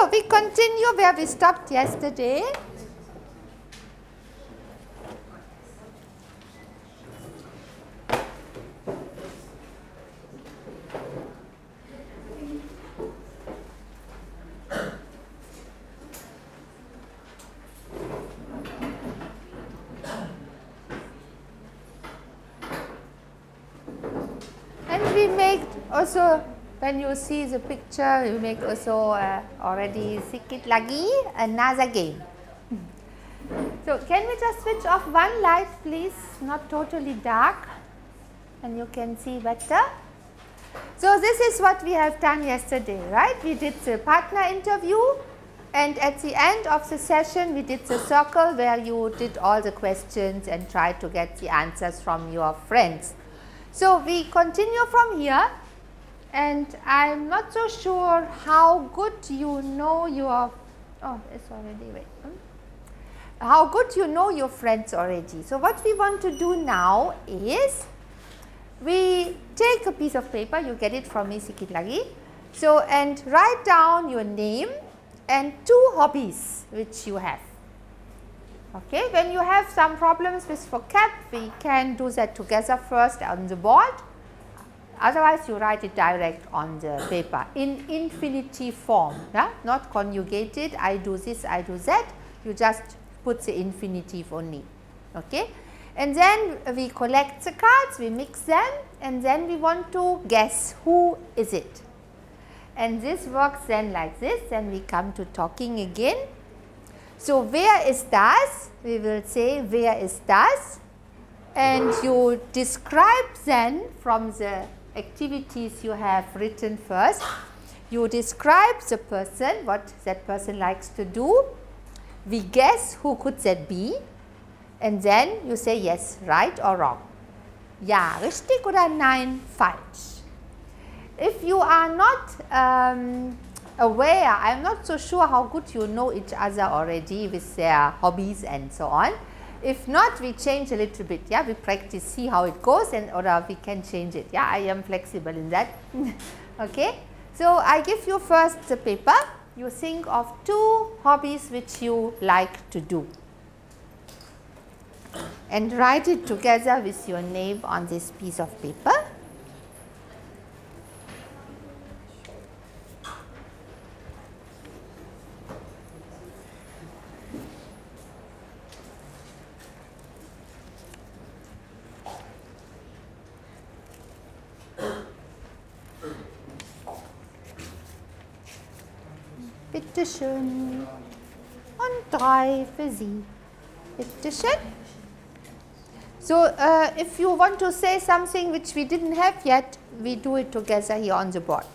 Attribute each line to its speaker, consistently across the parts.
Speaker 1: So we continue where we stopped yesterday. And we make also, when you see the picture, we make also already sikit lagi another game. So can we just switch off one light, please? Not totally dark, and you can see better. So this is what we have done yesterday, right? We did the partner interview, and at the end of the session, we did the circle where you did all the questions and tried to get the answers from your friends. So we continue from here, and I'm not so sure how good you know your, oh, it's already, wait. How good you know your friends already. So what we want to do now is, we take a piece of paper, you get it from me sikit lagi. So, and write down your name and 2 hobbies which you have. Okay, when you have some problems with vocab, we can do that together first on the board. Otherwise, you write it direct on the paper in infinitive form, yeah? Not conjugated, I do this, I do that. You just put the infinitive only. Okay, and then we collect the cards, we mix them, and then we want to guess who is it. And this works then like this, then we come to talking again. So wer ist das? We will say wer ist das, and you describe then from the activities you have written first. You describe the person, what that person likes to do. We guess who could that be, and then you say yes, right or wrong. Ja, richtig oder nein, falsch. If you are not aware, I'm not so sure how good you know each other already with their hobbies and so on. If not, we change a little bit, yeah, we practice, see how it goes, and or we can change it, yeah, I am flexible in that. Okay, so I give you first the paper, you think of 2 hobbies which you like to do, and write it together with your name on this piece of paper. Bitte schön. Und 3 für Sie. Bitte schön. So, if you want to say something which we didn't have yet, we do it together here on the board.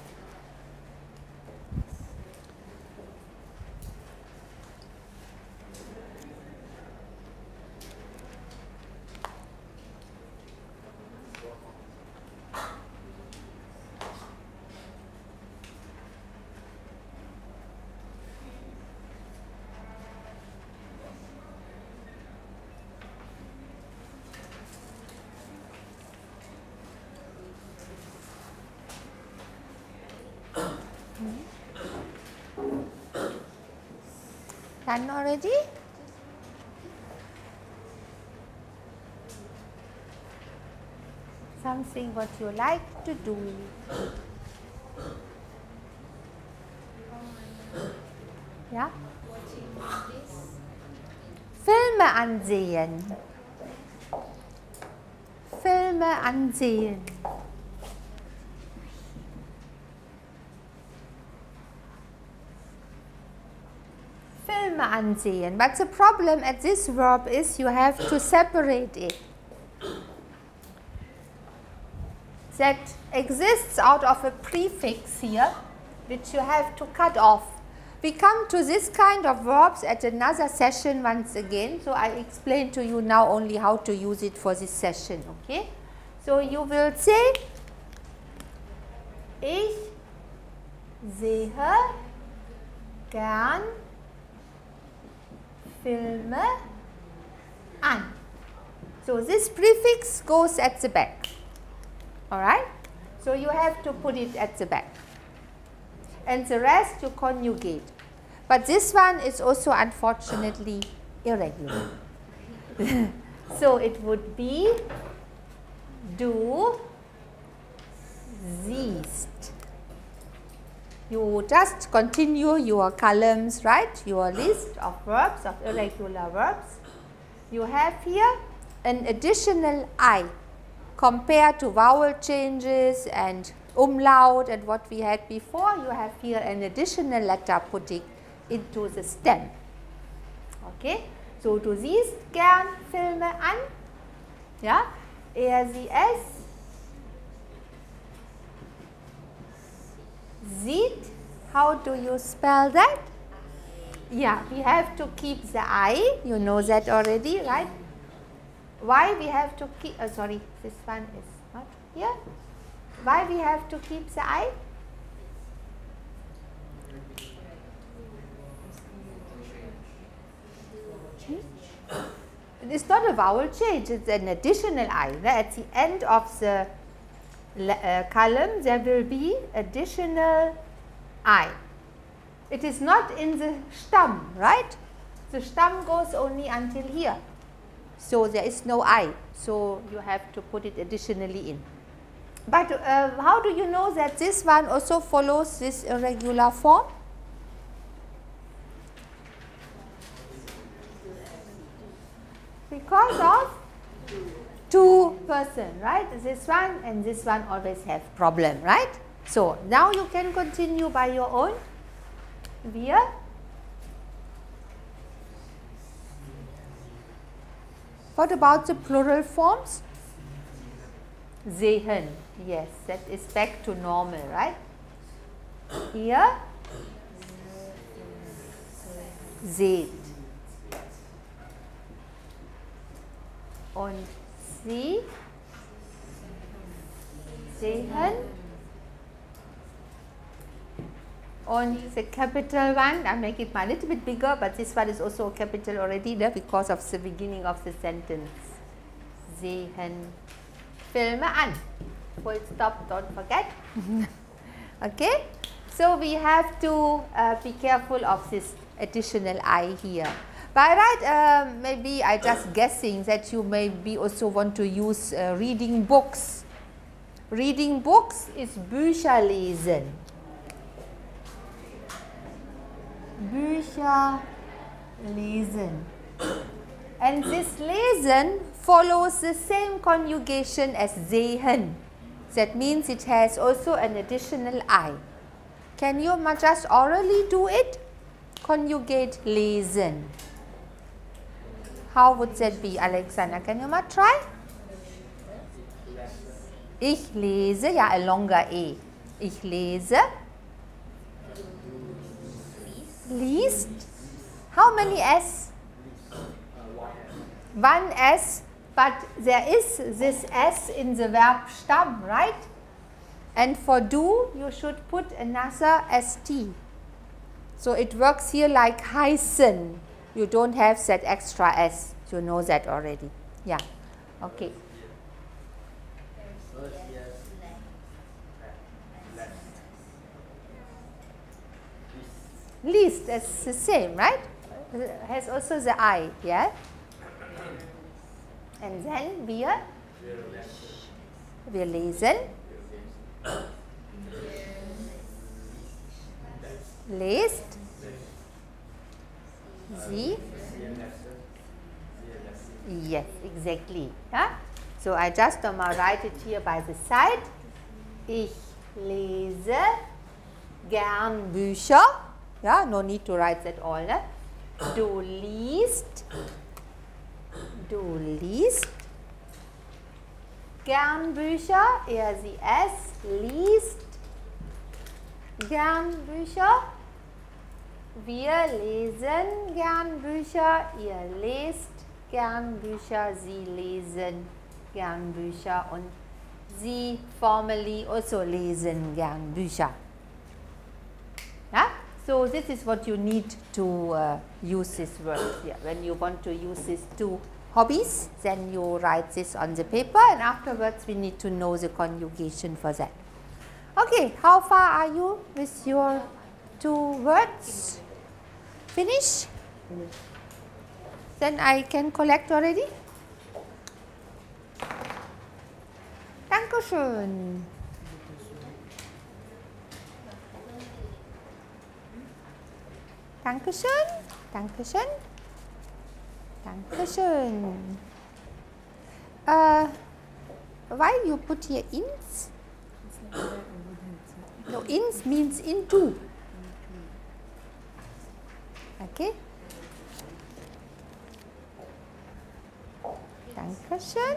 Speaker 1: Done already? Something what you like to do. Ja? Filme ansehen. Filme ansehen. Filme ansehen. But the problem at this verb is you have to separate it. That exists out of a prefix here, which you have to cut off. We come to this kind of verbs at another session once again. So I explain to you now only how to use it for this session. Okay? So you will say, ich sehe gern Filme an. So this prefix goes at the back. Alright? So you have to put it at the back. And the rest you conjugate. But this one is also unfortunately irregular. So it would be du siehst. You just continue your columns, right? Your list of verbs, of irregular verbs. You have here an additional I compared to vowel changes and umlaut and what we had before. You have here an additional letter putting into the stem. Okay, so du siehst gern Filme an. Ja, sie es sieht. How do you spell that? Yeah, we have to keep the I. You know that already, right? Why we have to keep, sorry, this one is not here. Why we have to keep the I? It's not a vowel change, it's an additional I. At the end of the column, there will be additional I. It is not in the Stamm, right? The Stamm goes only until here. So there is no I. So you have to put it additionally in. But how do you know that this one also follows this irregular form? Because of two person, right? This one and this one always have problem, right? So now you can continue by your own. Wir What about the plural forms? Sehen. Yes, that is back to normal, right? Ihr seht. Und Sie sehen. Und the capital one, I make it a little bit bigger, but this one is also a capital already there because of the beginning of the sentence. Sehen Filme an. Full stop, don't forget. Okay, so we have to be careful of this additional I here. By right, maybe I just guessing that you maybe also want to use reading books. Reading books is Bücher lesen. Bücher lesen. And this lesen follows the same conjugation as sehen. That means it has also an additional I. Can you just orally do it? Conjugate lesen. How would that be, Alexander? Can you try? Ich lese, ja, a longer E. Ich lese. Liest. How many S? One S, but there is this S in the verb Stamm, right? And for do, you should put another ST. So it works here like heißen. You don't have that extra S. You know that already. Yeah. Okay. Least is the same, right? It has also the I, yeah? And then wir lesen. Lest. Sie. Yes, exactly. Yeah? So I just write it here by the side. Ich lese gern Bücher. Yeah, no need to write that all. Ne? Du liest gern Bücher. Sie es liest gern Bücher. Wir lesen gern Bücher. Ihr lest gern Bücher. Sie lesen gern Bücher. Und Sie formally also lesen gern Bücher. Yeah? So this is what you need to use this word here. When you want to use these two hobbies, then you write this on the paper, and afterwards we need to know the conjugation for that. Okay, how far are you with your two words? Finish? Then I can collect already. Dankeschön. Dankeschön. Dankeschön. Dankeschön. Why you put here ins? No, ins means into. Okay. Dankeschön.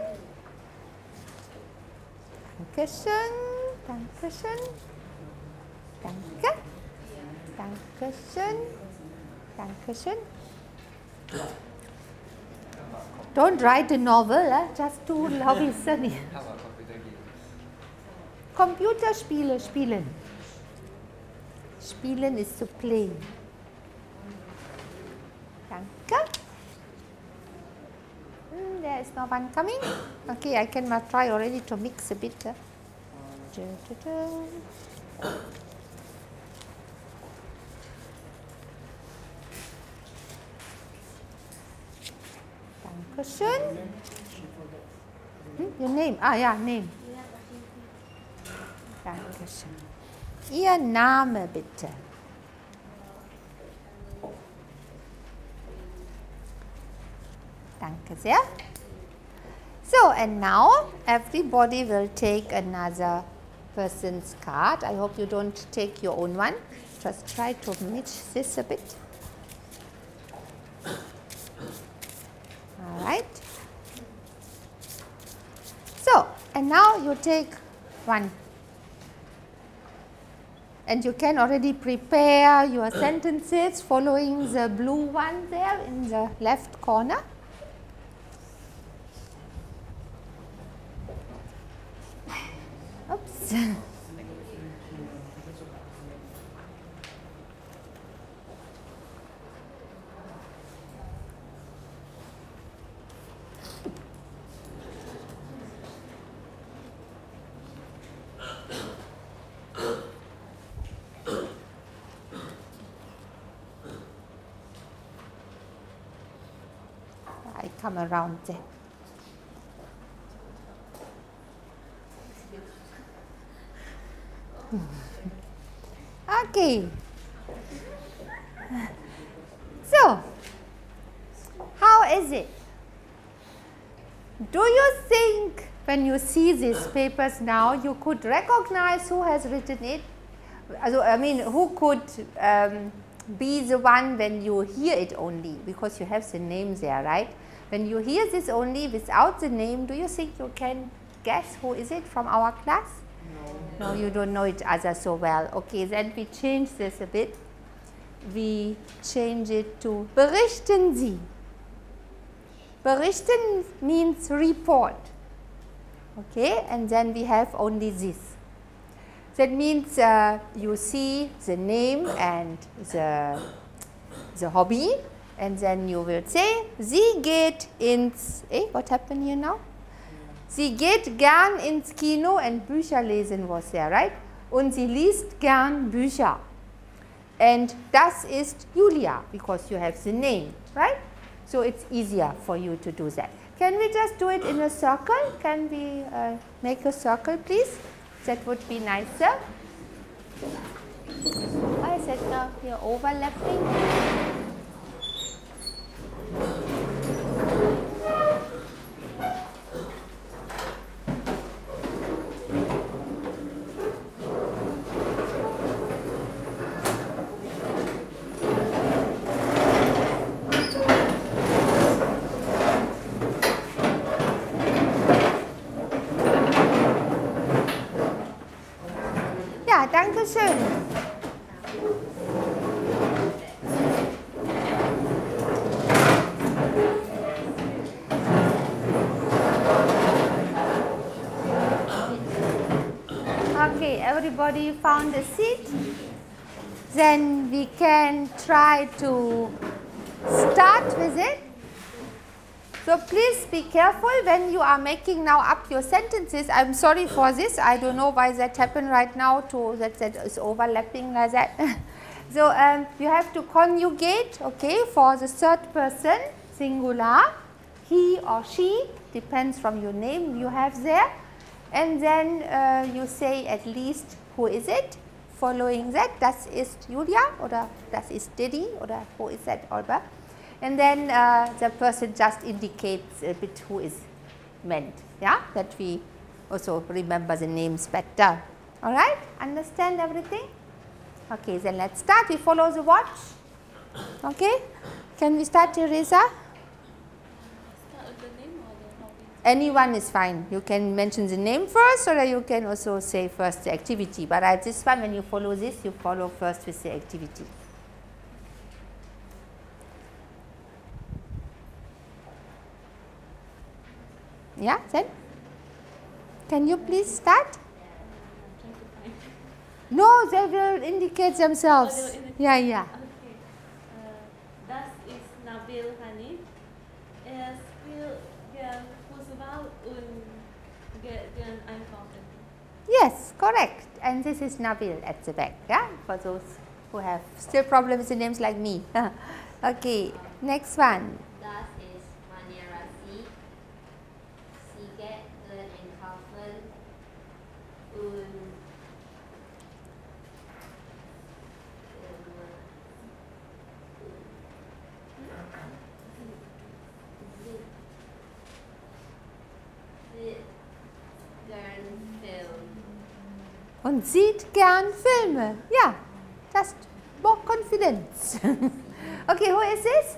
Speaker 1: Dankeschön. Dankeschön. Danke. Dankeschön. Dankeschön. Don't write a novel, just to listen. Computerspiele spielen. Spielen is to play. Danke. There is no one coming. Okay, I can try already to mix a bit. Dankeschön. Your name? Ah, ja, name. Dankeschön. Ihr Name bitte. Danke sehr. So, and now everybody will take another person's card. I hope you don't take your own one. Just try to match this a bit. All right. So, and now you take one. And you can already prepare your sentences following the blue one there in the left corner. Oops. I come around there. Okay. So, how is it? Do you think when you see these papers now, you could recognize who has written it? I mean, who could be the one when you hear it only, because you have the name there, right? When you hear this only without the name, do you think you can guess who is it from our class? No, you don't know each other so well. Okay, then we change this a bit. We change it to berichten Sie. Berichten means report. Okay, and then we have only this. That means you see the name and the hobby, and then you will say, Sie geht ins, what happened here now? Sie geht gern ins Kino, and Bücher lesen was there, right? Und sie liest gern Bücher. And das ist Julia, because you have the name, right? So it's easier for you to do that. Can we just do it in a circle? Can we make a circle, please? That would be nicer. Why is it now here overlapping? Ja, danke schön. Okay, everybody found a seat. Then we can try to start with it. So please be careful when you are making now up your sentences. I'm sorry for this. I don't know why that happened right now, that is overlapping like that. So you have to conjugate, okay, for the third person, singular, he or she, depends from your name you have there. And then you say at least who is it. Following that, das ist Julia oder das ist Didi oder who is that Olga. And then the person just indicates a bit who is meant, yeah, that we also remember the names better. All right, understand everything? Okay, then let's start. We follow the watch. Okay, can we start, Teresa? Anyone is fine. You can mention the name first, or you can also say first the activity. But at this one, when you follow this, you follow first with the activity. Yeah, then? Can you please start? No, they will indicate themselves.
Speaker 2: Oh, indicate.
Speaker 1: Yeah, yeah.
Speaker 2: Okay. Das ist Nabil Hanif. Spielt gern Fußball und geht gern einkaufen.
Speaker 1: Yes, correct. And this is Nabil at the back, yeah, for those who have still problems with names like me. Okay, next one.
Speaker 3: Das ist Mayr. Sie geht gern einkaufen und
Speaker 1: Und sieht gern Filme. Ja, just more confidence. Okay, who is this?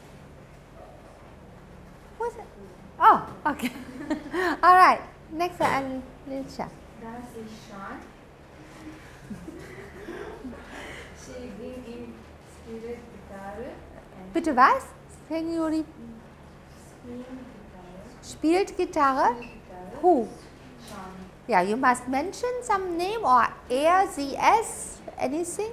Speaker 1: Who is it? Oh, okay. All right. Next one, Alicia.
Speaker 4: Das ist Sean. She spielt Gitarre.
Speaker 1: Bitte was? Can you repeat? Spielt Gitarre? Who?
Speaker 4: Sean.
Speaker 1: Yeah, you must mention some name or er, sie, es, anything.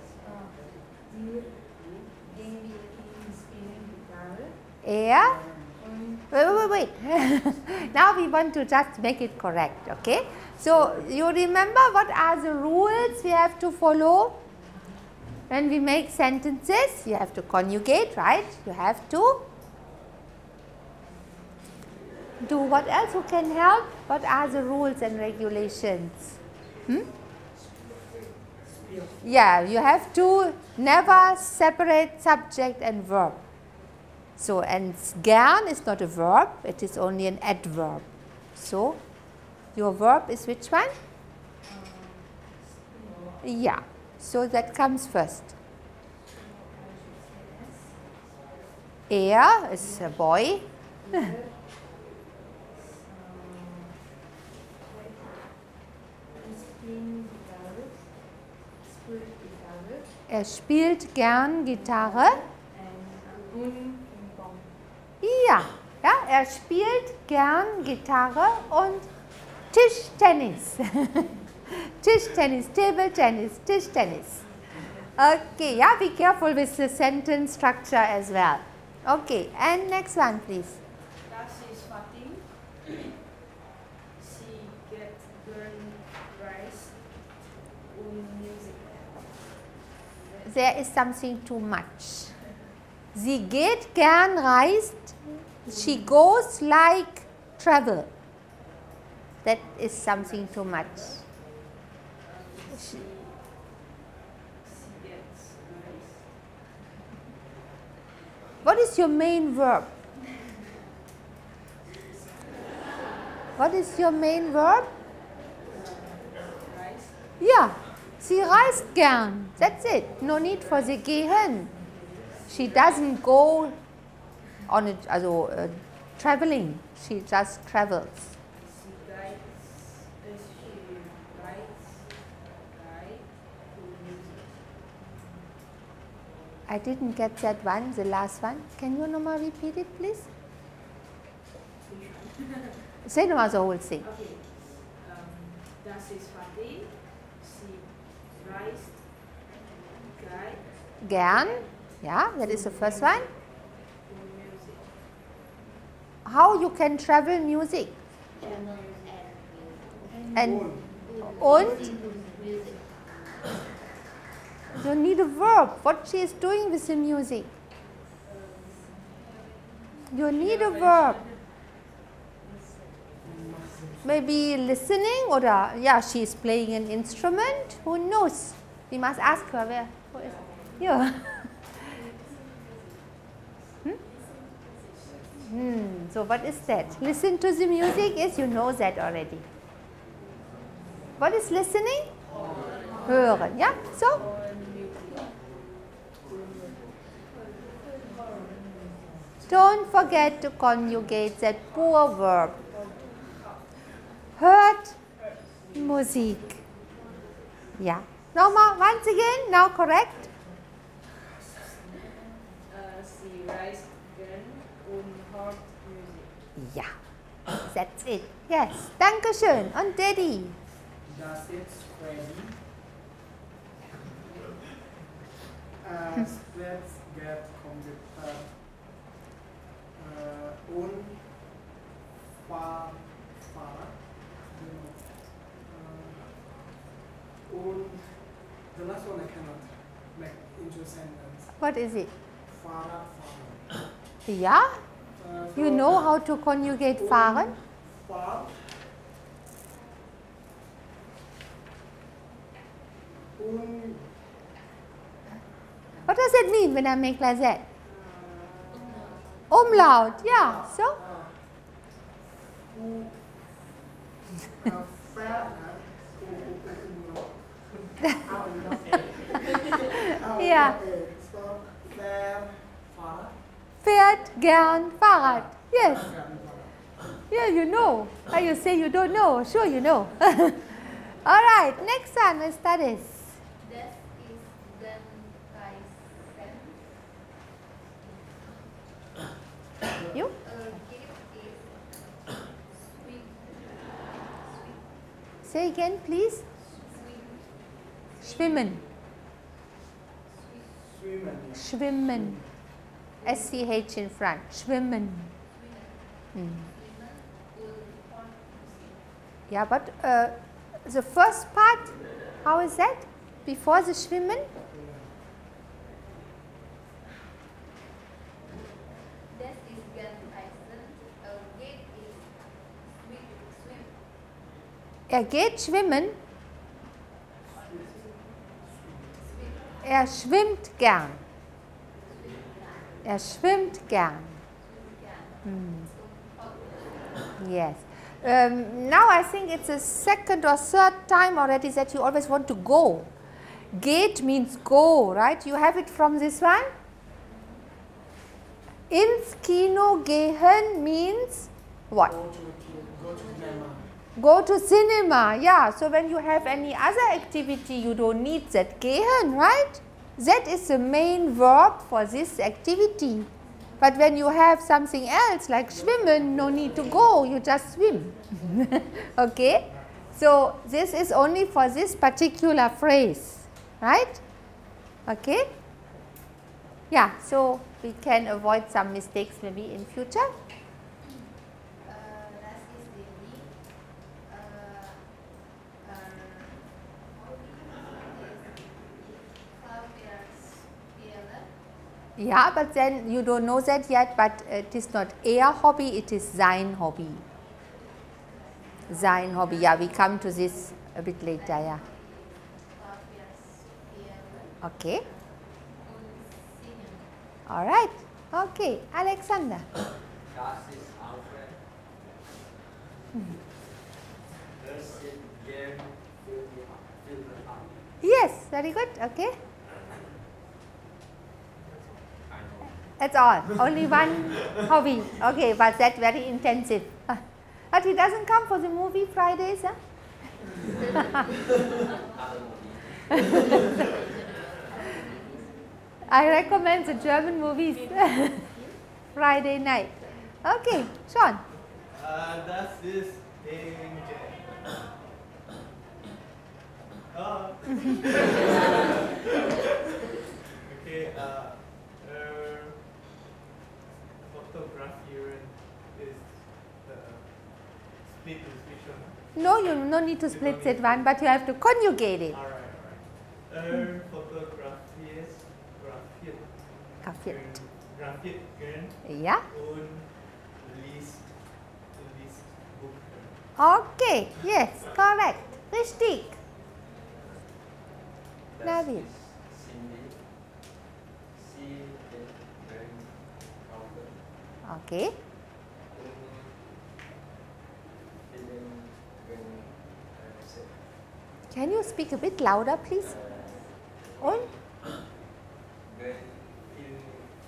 Speaker 1: Er. Wait. Now we want to just make it correct, okay? So you remember what are the rules we have to follow? When we make sentences, you have to conjugate, right? You have to do what else? Who can help? What are the rules and regulations? Yeah, you have to never separate subject and verb. So, and gern is not a verb, it is only an adverb. So, your verb is which one? Yeah, so that comes first. Er is a boy. Er spielt gern Gitarre. Ja, er spielt gern Gitarre und Tischtennis. Tischtennis, table tennis, Tischtennis. Okay, yeah, be careful with the sentence structure as well. Okay, and next one, please.
Speaker 4: Das ist Fatim. Sie geht gern Reis und Musik.
Speaker 1: There is something too much. Sie geht gern reist. She goes like travel. That is something too much.
Speaker 4: Sie gets Reis.
Speaker 1: What is your main verb? What is your main verb?
Speaker 4: Reis.
Speaker 1: Yeah, sie reist gern. That's it. No need for the gehen. She doesn't go on it, traveling. She just travels.
Speaker 4: She writes guide to music.
Speaker 1: I didn't get that one, the last one. Can you nochmal repeat it, please? Say nochmal the whole thing.
Speaker 4: Okay. Das ist Fatim. Sie reist guide
Speaker 1: Gern. Yeah, that is the first one.
Speaker 4: to music.
Speaker 1: How you can travel music? And You need a verb. What she is doing with the music. You need a verb. Maybe listening or yeah, she is playing an instrument. Who knows? We must ask her where. Who is yeah. So what is that? Listen to the music is, you know that already. What is listening? Hören. Yeah. So. Don't forget to conjugate that poor verb. Hört Musik. Yeah. Nochmal, once again, now correct.
Speaker 4: Sie reist gern und hört Musik.
Speaker 1: Ja. That's it. Yes. Dankeschön. Und Daddy.
Speaker 5: Das ist Freddy. Let's get Computer und Fahrrad. Und the last one I cannot make into a sentence.
Speaker 1: What is it?
Speaker 5: Fahrrad.
Speaker 1: Yeah? You know how to conjugate fahren?
Speaker 5: Fahr. Und
Speaker 1: What does it mean when I make like that? Umlaut, yeah. So? Yeah. Fährt gern Fahrrad. Yes. Yeah, you know. How you say you don't know? Sure you know. All right, next one, let's study.
Speaker 3: Das ist dann Reisen.
Speaker 1: You?
Speaker 3: Geht ist sweet.
Speaker 1: Say again, please. Schwimmen. Schwimmen. SCH in front. Schwimmen. Yeah, but the first part, how is that? Before the schwimmen?
Speaker 3: Das ist gern Reisen. Geht ist swim.
Speaker 1: Er geht schwimmen. Er schwimmt gern. Er schwimmt gern. Yes. Now I think it's the second or third time already that you always want to go. Geht means go, right? You have it from this one. Ins Kino gehen means what? Go to cinema, yeah. So when you have any other activity, you don't need that gehen, right? That is the main verb for this activity. But when you have something else like schwimmen, no need to go, you just swim. Okay? So this is only for this particular phrase, right? Okay? Yeah, so we can avoid some mistakes maybe in future.
Speaker 3: Das ist die
Speaker 1: Yeah, but then you don't know that yet, but it is not er hobby, it is sein hobby. Sein hobby, yeah, we come to this a bit later, yeah. Okay. All right. Okay, Alexander.
Speaker 6: Das ist Alfred. Das sind gern Filme an.
Speaker 1: Yes, very good. Okay. That's all. Only one hobby. Okay, but that's very intensive. But he doesn't come for the movie Fridays, huh? I recommend the German movies Friday night. Okay, Sean.
Speaker 7: Das ist Danger. Okay, fotografieren is the split description.
Speaker 1: No, you no need to split that one, but you have to conjugate it.
Speaker 7: Alright. Photograph
Speaker 1: Grafit.
Speaker 7: Grafit gern
Speaker 1: Ja.
Speaker 7: und liest Buch.
Speaker 1: Okay, yes, correct. Richtig.
Speaker 6: Das
Speaker 1: Nabil.
Speaker 6: ist Cindy. Sie geht gern kaufen.
Speaker 1: Okay.
Speaker 6: Und Film gern sehen.
Speaker 1: Can you speak a bit louder, please? Und?
Speaker 6: Gern Film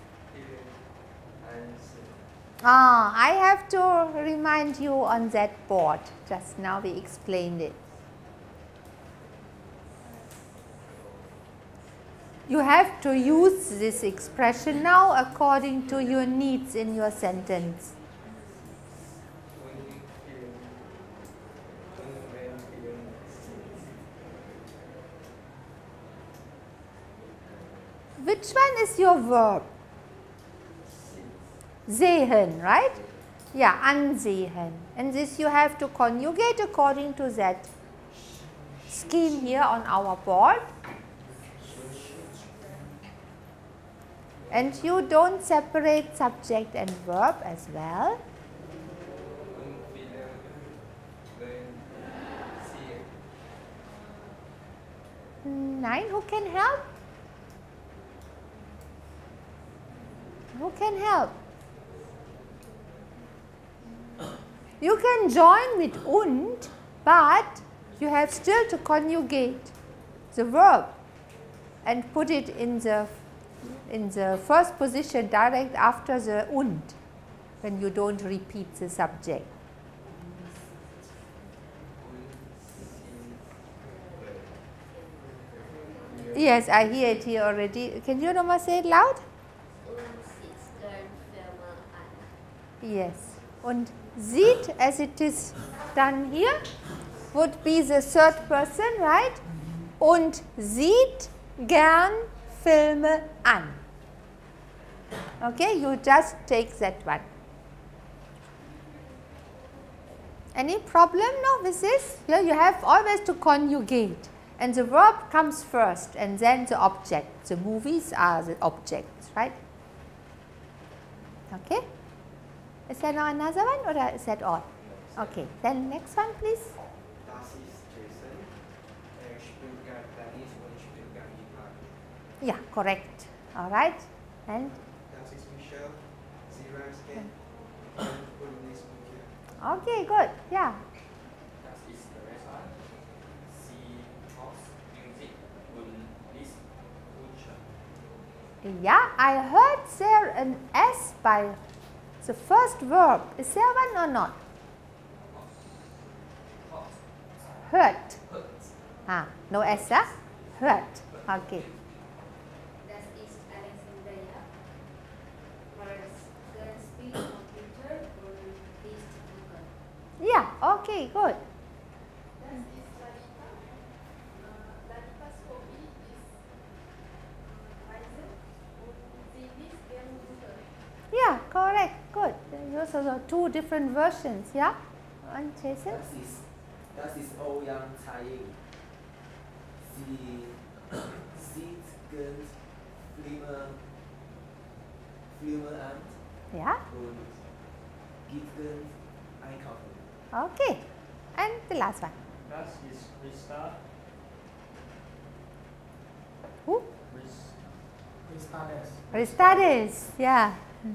Speaker 6: ansehen.
Speaker 1: I have to remind you on that board. Just now we explained it. You have to use this expression now according to your needs in your sentence.
Speaker 6: Und Film. Und wenn Film sehen.
Speaker 1: Which one is your verb? Sehen, right? Yeah, ansehen. And this you have to conjugate according to that scheme here on our board. And you don't separate subject and verb as well.
Speaker 6: Und Film gern sehen.
Speaker 1: Nine, who can help? Who can help? You can join with und, but you have still to conjugate the verb and put it in the first position direct after the und, when you don't repeat the subject. Yes, I hear it here already. Can you nochmal say it loud?
Speaker 3: Und sieht gern Filme an.
Speaker 1: Yes. Und sieht, as it is done here, would be the third person, right? Und sieht gern Filme an. Okay, you just take that one. Any problem now with this? Here you have always to conjugate. And the verb comes first and then the object. The movies are the objects, right? Okay? Is there now another one or is that all? Okay, then next one please.
Speaker 6: Das ist Jason. Spielt gern Tennis und spielt gern Gitarre.
Speaker 1: Yeah, correct. All right. And
Speaker 6: Das ist Michelle. Sie reist gern und liest Bücher.
Speaker 1: okay, good. Yeah.
Speaker 6: Das ist Teresa. Sie hört Musik und liest Bücher.
Speaker 1: Yeah, I heard there an S by the first verb. Is there one or not? Hört. Ah, no S, huh? Hört. Okay.
Speaker 3: Das ist Alexandria. Gern spielt Computer und liest Bücher.
Speaker 1: Yeah, okay, good.
Speaker 3: Das ist Lalita. Lalitas Hobby ist Reisen und sie liest gern Bücher.
Speaker 1: Yeah, correct, good. Those are the two different versions, yeah? And Jason?
Speaker 8: Das ist Ouyang Tsai. Sie sieht gern Filme an
Speaker 1: Yeah,
Speaker 8: und geht gern einkaufen.
Speaker 1: okay. And the last one.
Speaker 7: Das ist Rista.
Speaker 1: Who?
Speaker 5: Restades.
Speaker 1: Ristades, yeah.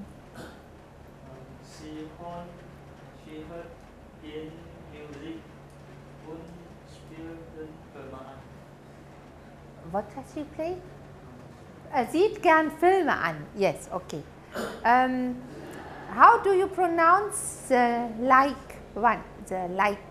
Speaker 7: Sie hört gern Musik und spielt Filme an.
Speaker 1: What does she play? Sieht gern Filme an. Yes, okay. How do you pronounce the like one? The like.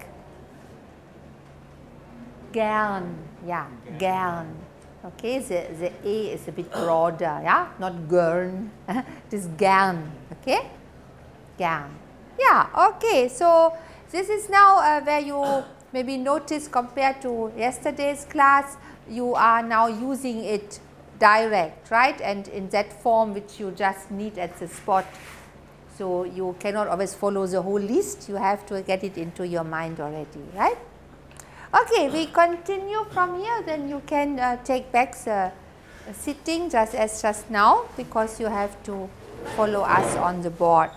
Speaker 1: Gern. Yeah, gern. Okay, the A is a bit broader, yeah? Not gern. It is gern. Okay? Gern. Yeah, okay. So, this is now where you maybe notice compared to yesterday's class, you are now using it direct, right? And in that form which you just need at the spot. So, you cannot always follow the whole list, you have to get it into your mind already, right? Okay, we continue from here, then you can take back the sitting just as just now, because you have to follow us on the board.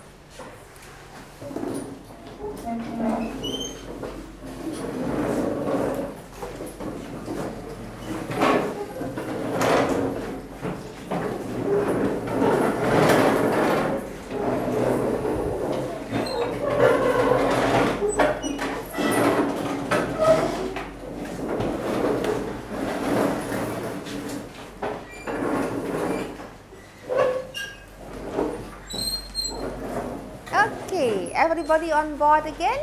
Speaker 1: Everybody on board again?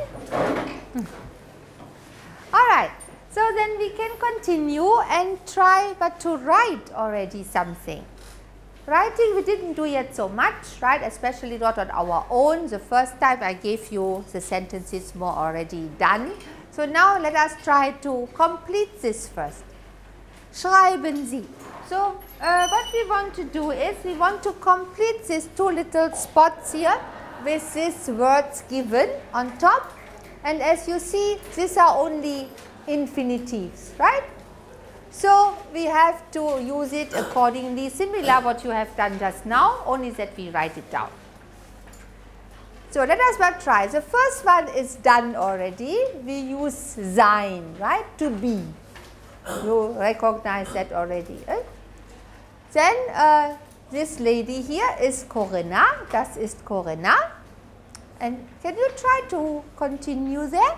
Speaker 1: Alright, so then we can continue and try but to write already something. Writing we didn't do yet so much, right, especially not on our own. The first time I gave you the sentences more already done. So now let us try to complete this first. Schreiben Sie. So what we want to do is we want to complete these two little spots here with these words given on top, and as you see these are only infinitives, right? So we have to use it accordingly, similar what you have done just now, only that we write it down. So let us but try. The first one is done already. We use sein, right, to be. You recognize that already, right? Then this lady here is Corinna, das ist Corinna. And can you try to continue there?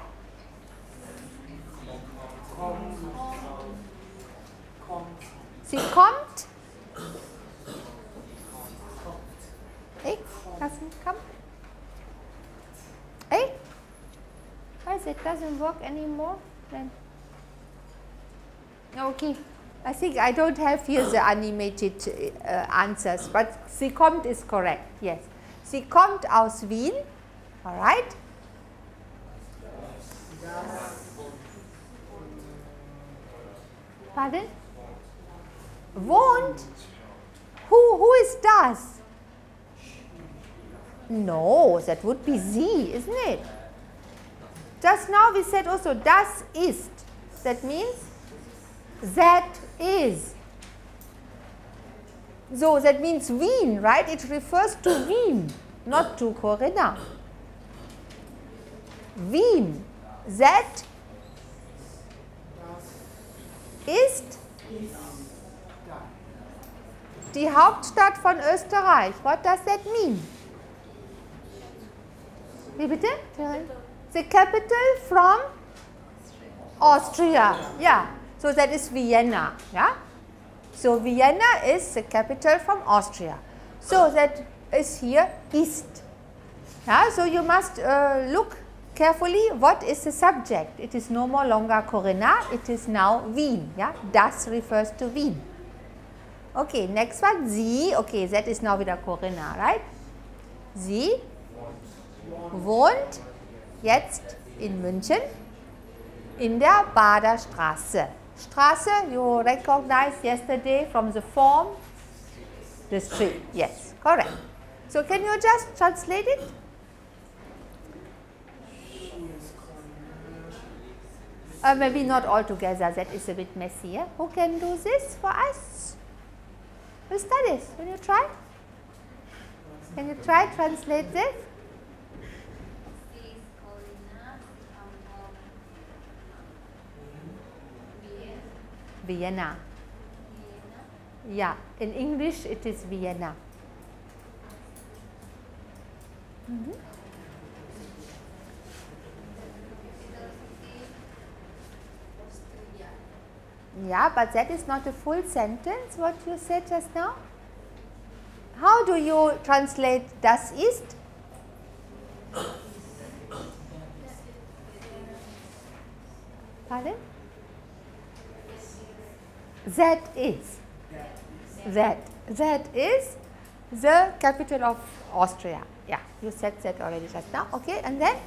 Speaker 1: Sie kommt. Hey, doesn't come. Hey, why is it doesn't work anymore? Then okay. I think I don't have here the animated answers, but sie kommt is correct, yes. Sie kommt aus Wien, all right. Pardon? Wohnt? Who is das? No, that would be sie, isn't it? Just now we said also das ist, that means that is. So that means Wien, right? It refers to Wien, not to Corinna. Wien, that ist die Hauptstadt von Österreich. What does that mean? Wie bitte? The capital from Austria. Yeah. So that is Vienna, yeah. So Vienna is the capital from Austria. So that is here ist. Yeah. So you must look carefully what is the subject. It is no more longer Corinna, it is now Wien. Yeah. Das refers to Wien. Okay, next one, sie. Okay, that is now wieder Corinna, right? Sie wohnt jetzt in München in der Bader Straße. Straße, you recognized yesterday from the form, the street. Yes, correct. So can you just translate it? Maybe not all together, that is a bit messy. Yeah? Who can do this for us? Who studies? Can you try? Can you try translate this? Vienna. Yeah, in English it is Vienna. Mm-hmm. Yeah, but that is not a full sentence, what you said just now. How do you translate das ist? Pardon? That is. That is the capital of Austria. Yeah, you said that already just now. Okay, and then?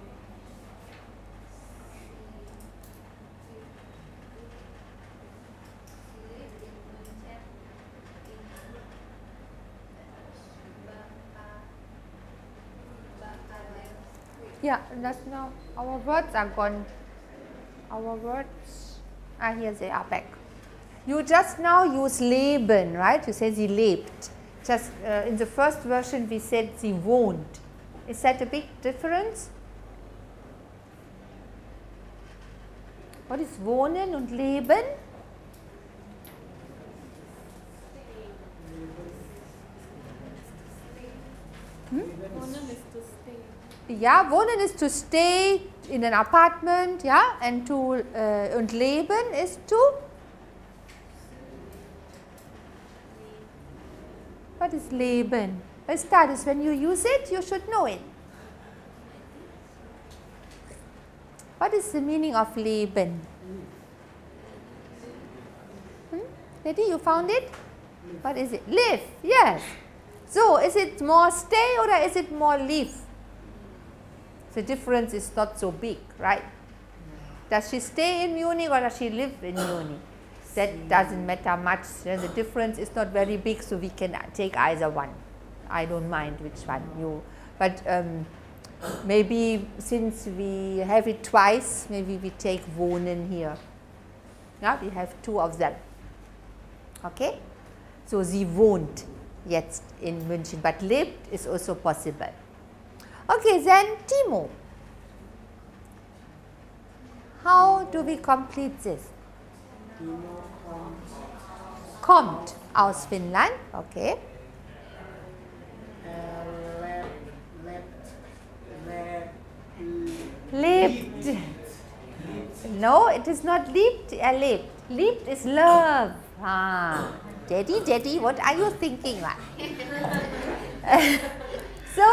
Speaker 1: Yeah, that's now. Our words are gone. Our words are here, they are back. You just now use leben, right? You say sie lebt. Just in the first version we said sie wohnt. Is that a big difference? What is wohnen und leben?
Speaker 2: Wohnen is to stay.
Speaker 1: Yeah, wohnen is to stay in an apartment, yeah, and und leben is to. What is leben? That is when you use it, you should know it. What is the meaning of leben? Lady, you found it? What is it? Live, yes. So, is it more stay or is it more live? The difference is not so big, right? Does she stay in Munich or does she live in Munich? That doesn't matter much. The difference is not very big, so we can take either one. I don't mind which one you. But maybe since we have it twice, maybe we take wohnen here. Yeah, we have two of them. Okay? So, sie wohnt jetzt in München, but lebt is also possible. Okay, then Timo. How do we complete this?
Speaker 5: Timo
Speaker 1: Kommt aus Finnland, okay. Lebt. No, it is not liebt, lebt. Liebt is love. Ah, Daddy, what are you thinking? So,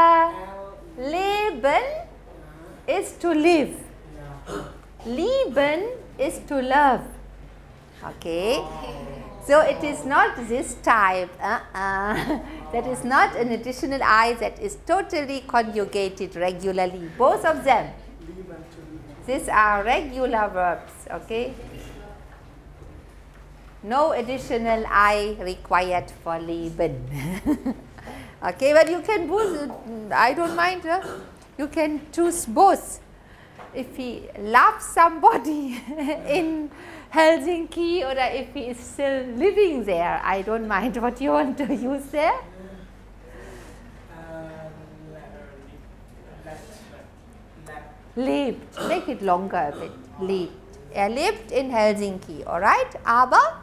Speaker 1: leben is to live. Lieben is to love. Okay. So, it is not this type. That is not an additional I, that is totally conjugated regularly. Both of them. These are regular verbs. Okay. No additional I required for leben. Okay, but you can both, I don't mind, you can choose both. If he loves somebody in Helsinki or if he is still living there, I don't mind what you want to use there. Lebt, make it longer a bit, lebt. Lebt in Helsinki, alright, aber?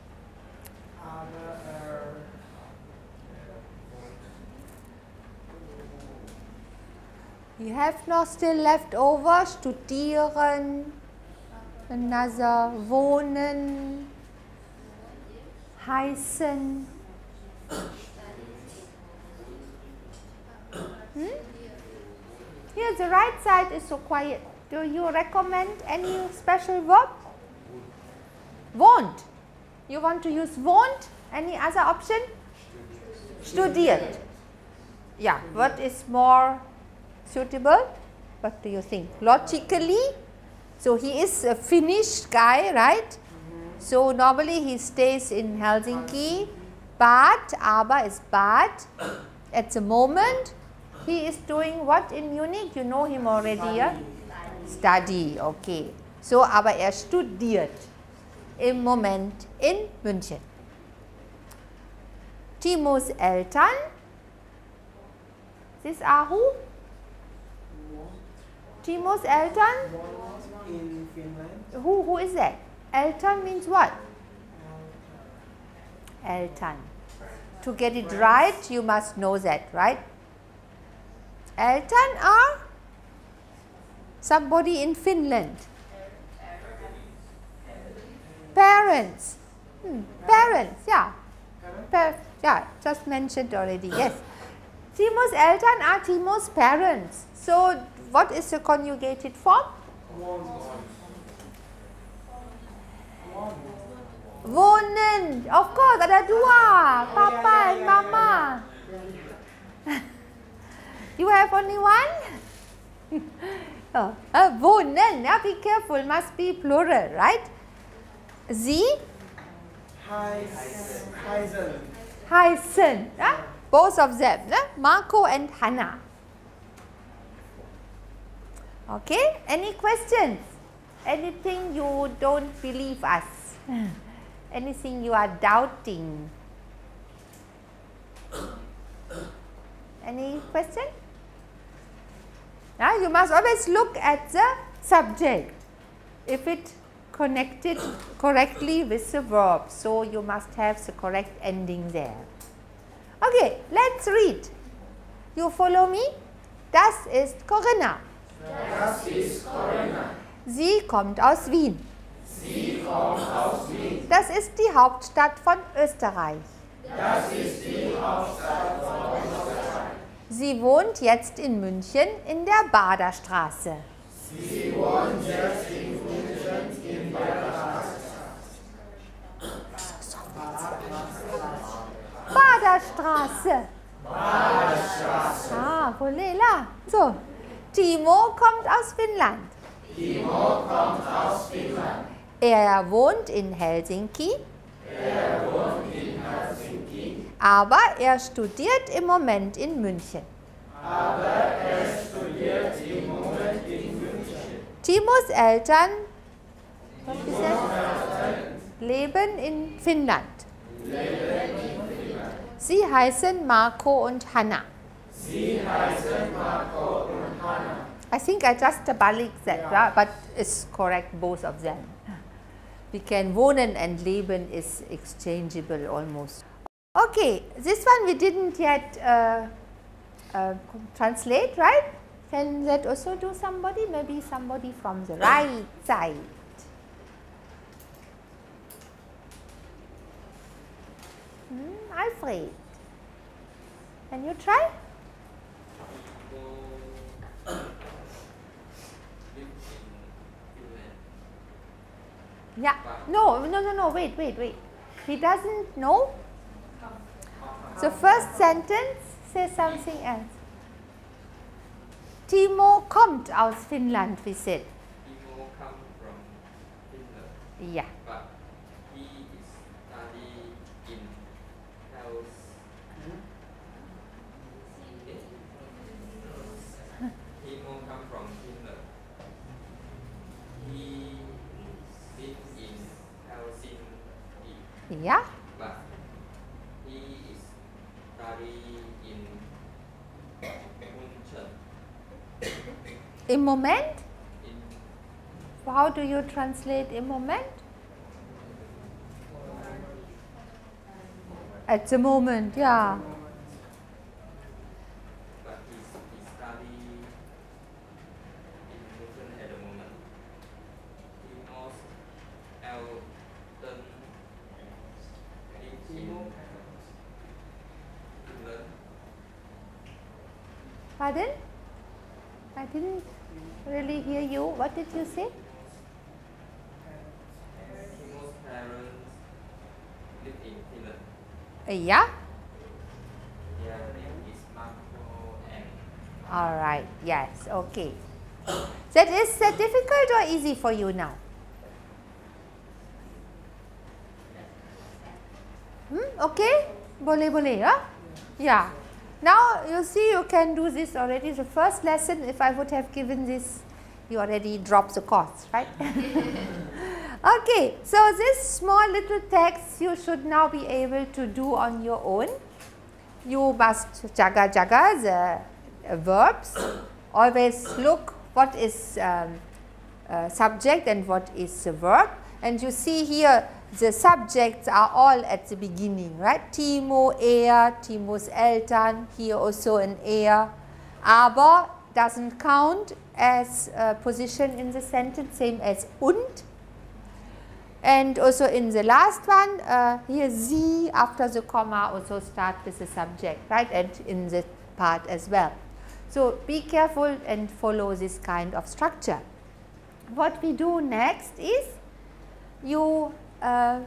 Speaker 1: You have noch still left over, studieren, another, wohnen, heißen. Here the right side is so quiet. Do you recommend any special verb? Wohnt. You want to use wohnt? Any other option? Studiert. Yeah, what is more suitable? What do you think? Logically, so he is a Finnish guy, right? So normally he stays in Helsinki, but, aber is but, at the moment he is doing what in Munich? You know him already, yeah? Study, okay. So, aber studiert im Moment in München. Timos Eltern, these are who? Timos Eltern?
Speaker 8: In Finland.
Speaker 1: Who is that? Eltern means what? Eltern. To get it right, you must know that, right? Eltern are somebody in Finland. Parents. Parents, yeah. Yeah, just mentioned already, yes. Timo's Eltern are Timo's parents. So, what is the conjugated form? Wohnen. Of course, ada dua. Papa and Mama. You have only one? Wohnen. Yeah, be careful. Must be plural, right? Sie? Heißen. Yeah? Both of them. Marco and Hannah. Okay. Any questions? Anything you don't believe us? Anything you are doubting? Any question? Now you must always look at the subject, if it connected correctly with the verb. So you must have the correct ending there. Okay, let's read. You follow me? Das ist Corinna.
Speaker 9: Das ist Corinna.
Speaker 1: Sie kommt aus Wien.
Speaker 9: Sie kommt aus Wien.
Speaker 1: Das ist die Hauptstadt von Österreich.
Speaker 9: Das ist die Hauptstadt von Österreich.
Speaker 1: Sie wohnt jetzt in München in der Baderstraße.
Speaker 9: Sie wohnt jetzt in München in der
Speaker 1: Baderstraße.
Speaker 9: Baderstraße.
Speaker 1: Ah, Volela. So, Timo kommt aus Finnland.
Speaker 9: Timo kommt aus Finnland.
Speaker 1: Er wohnt in Helsinki.
Speaker 9: Er wohnt in Helsinki.
Speaker 1: Aber er studiert im Moment in München.
Speaker 9: Aber er studiert im Moment in München.
Speaker 1: Timos Eltern leben in Finnland. Sie heißen Marco und Hanna.
Speaker 9: Sie heißen Marco und Hanna.
Speaker 1: I think I just balik that, yeah. But it's correct, both of them. We can wohnen and leben is exchangeable almost. Okay, this one we didn't yet translate, right? Can that also do somebody? Maybe somebody from the right side. Alfred, can you try? Yeah. No, wait. He doesn't know. The first sentence says something else. Timo kommt aus Finnland, we said.
Speaker 6: Timo comes from Finland.
Speaker 1: Yeah.
Speaker 6: But he is studying in Helsinki. Timo comes from Finland. He lives in Helsinki.
Speaker 1: Yeah.
Speaker 6: But he is studying in München.
Speaker 1: Im Moment?
Speaker 6: In
Speaker 1: How do you translate im Moment? At the moment, yeah.
Speaker 6: but he studying in München at the moment. Timo's Elton lives in Finland.
Speaker 1: Pardon? I didn't really hear you. What did you say?
Speaker 6: Timo's parents live in Finland.
Speaker 1: Yeah.
Speaker 6: Their name is Marco and
Speaker 1: All right. Yes. Okay. That is difficult or easy for you now? Okay. Boleh, huh? Yeah. Now you see you can do this already. The first lesson, if I would have given this, you already dropped the course, right? Okay, so this small little text you should now be able to do on your own. You must jaga the verbs. Always look what is subject and what is the verb. And you see here the subjects are all at the beginning, right? Timo, Timo's Eltern, here also an aber doesn't count as a position in the sentence, same as und. And also in the last one, here sie after the comma also start with the subject, right? And in the part as well. So be careful and follow this kind of structure. What we do next is you are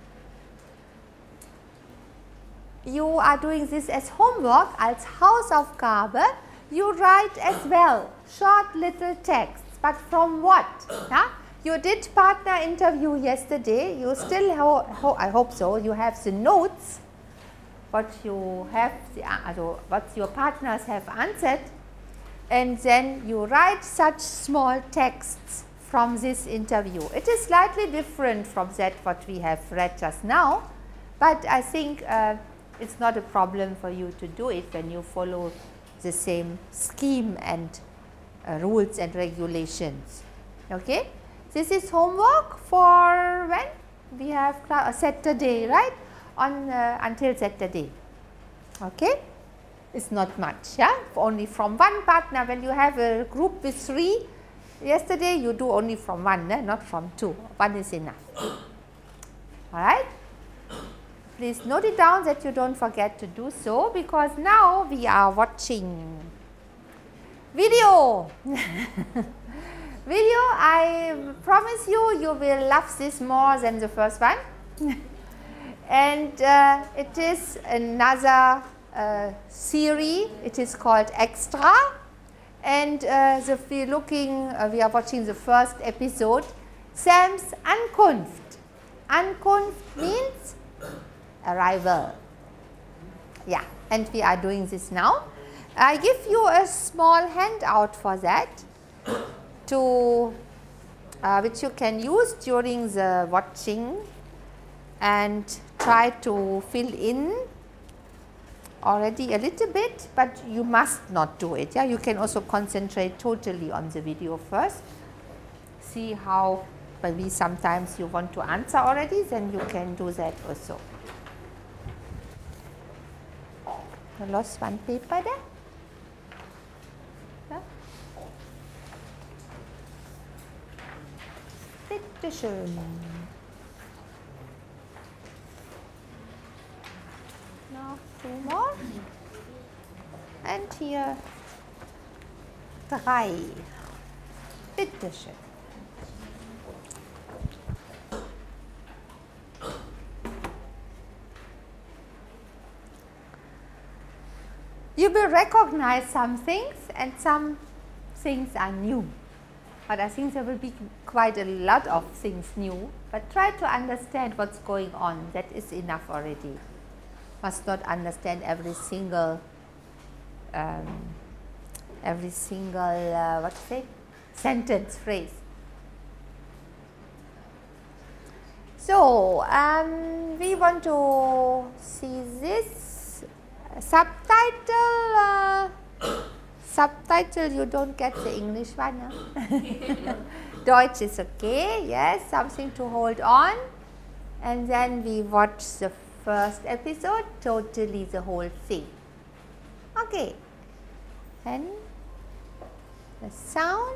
Speaker 1: doing this as homework, als Hausaufgabe. You write as well short little texts, but from what? Yeah? You did partner interview yesterday. You still, I hope so, you have the notes, what you have, what your partners have answered, and then you write such small texts from this interview. It is slightly different from that what we have read just now, but I think it's not a problem for you to do it when you follow the same scheme and rules and regulations. Okay? This is homework for when? We have Saturday, right? On until Saturday. Okay? It's not much, yeah? Only from one partner. When you have a group with 3, yesterday you do only from 1, not from 2. 1 is enough. Alright? Please note it down that you don't forget to do so, because now we are watching video. Video, I promise you, you will love this more than the first one. And it is another series. It is called Extra. And we are watching the first episode, Sam's Ankunft. Ankunft means arrival. Yeah, and we are doing this now. I give you a small handout for that, which you can use during the watching and try to fill in already a little bit, but you must not do it. Yeah, you can also concentrate totally on the video first. See how maybe sometimes you want to answer already, then you can do that also. I lost one paper there. Yeah. Bitte schön. Noch 2 more. And here 3. Bitte schön. You will recognize some things, and some things are new. But I think there will be quite a lot of things new. But try to understand what's going on. That is enough already. Must not understand every single sentence, phrase. So we want to see this. Subtitle, you don't get the English one, huh? Deutsch is okay, yes, something to hold on. And then we watch the first episode, totally the whole thing. Okay, and the sound.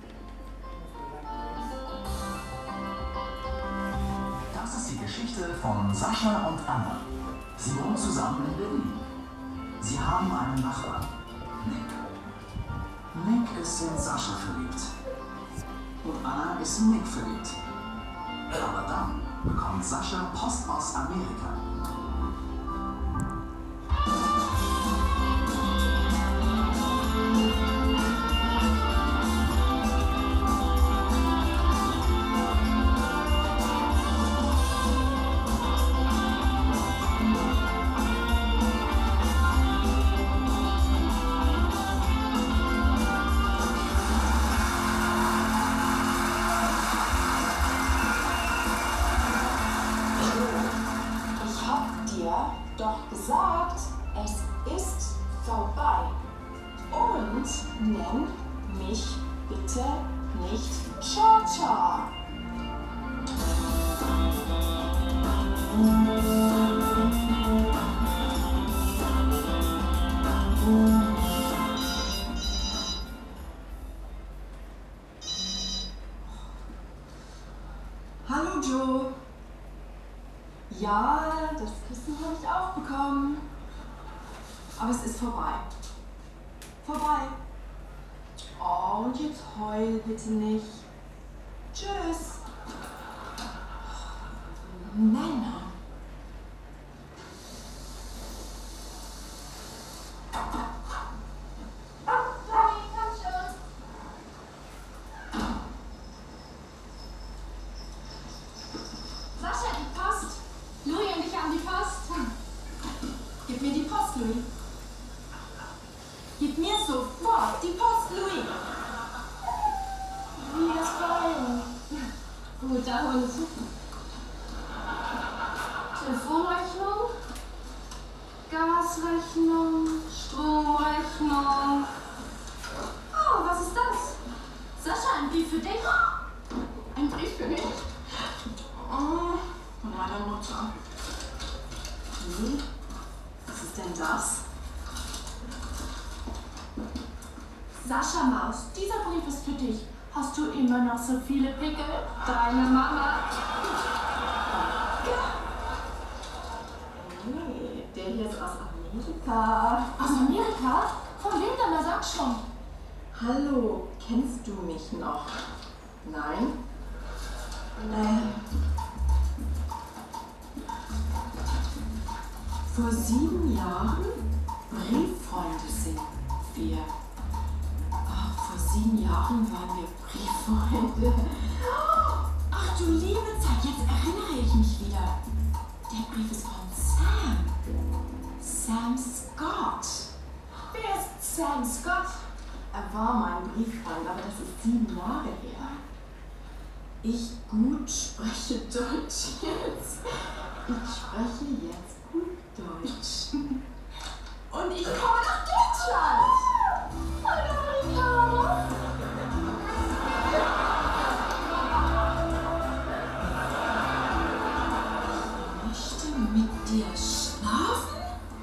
Speaker 10: Das ist die Geschichte von Sascha und Anna. Sie wohnen zusammen in Berlin. Sie haben einen Nachbarn, Nick. Nick ist in Sascha verliebt. Und Anna ist in Nick verliebt. Aber dann bekommt Sascha Post aus Amerika.
Speaker 11: Doch gesagt, es ist vorbei. Und nenn mich bitte nicht Cha-Cha. Hallo Joe. Ja, das Küssen habe ich auch bekommen. Aber es ist vorbei. Vorbei. Oh, und jetzt heul bitte nicht. Tschüss. Männer.
Speaker 12: Sascha, die Post. Louis und ich haben die Post.
Speaker 11: Gib mir die Post, Louis. Gib mir sofort die Post, Louis. Wir
Speaker 12: das voll. Guter Hund. Telefonrechnung, Gasrechnung, Stromrechnung. Oh, was ist das? Sascha, ein Brief für dich? Ein Brief für mich?
Speaker 11: Oh, von meiner Mutter. Nee, was ist denn das?
Speaker 12: Sascha Maus, dieser Brief ist für dich. Hast du immer noch so viele Pickel? Deine Mama.
Speaker 11: Nee, der hier ist aus Amerika.
Speaker 12: Aus Amerika? Von wem denn? Na, sag schon.
Speaker 11: Hallo, kennst du mich noch? Nein? Vor 7 Jahren? Brieffreunde sind wir. Vor 7 Jahren waren wir Brieffreunde. Ach du liebe Zeit, jetzt erinnere ich mich wieder. Der Brief ist von Sam. Sam Scott. Wer ist Sam Scott? Er war mein Brieffreund, aber das ist 7 Jahre her. Ich gut spreche Deutsch jetzt. Ich spreche jetzt gut Deutsch. Und ich komme nach Deutschland. Hallo Amerikaner. Ich möchte mit dir schlafen?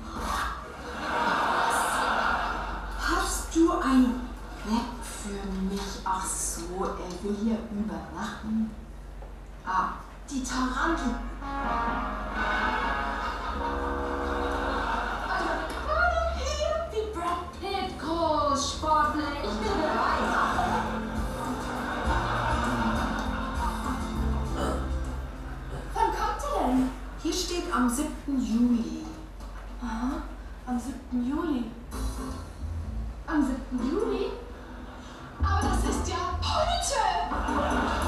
Speaker 11: Hast du ein Bett für mich? Ach so, er will hier übernachten. Ah, die Tarantel.
Speaker 12: Hier wie Brad Pitt, groß, sportlich.
Speaker 11: Ich bin bereit.
Speaker 12: Wann kommt er denn?
Speaker 11: Hier steht am 7. Juli.
Speaker 12: Aha, am 7. Juli. Am 7. Juli? Aber das ist ja heute!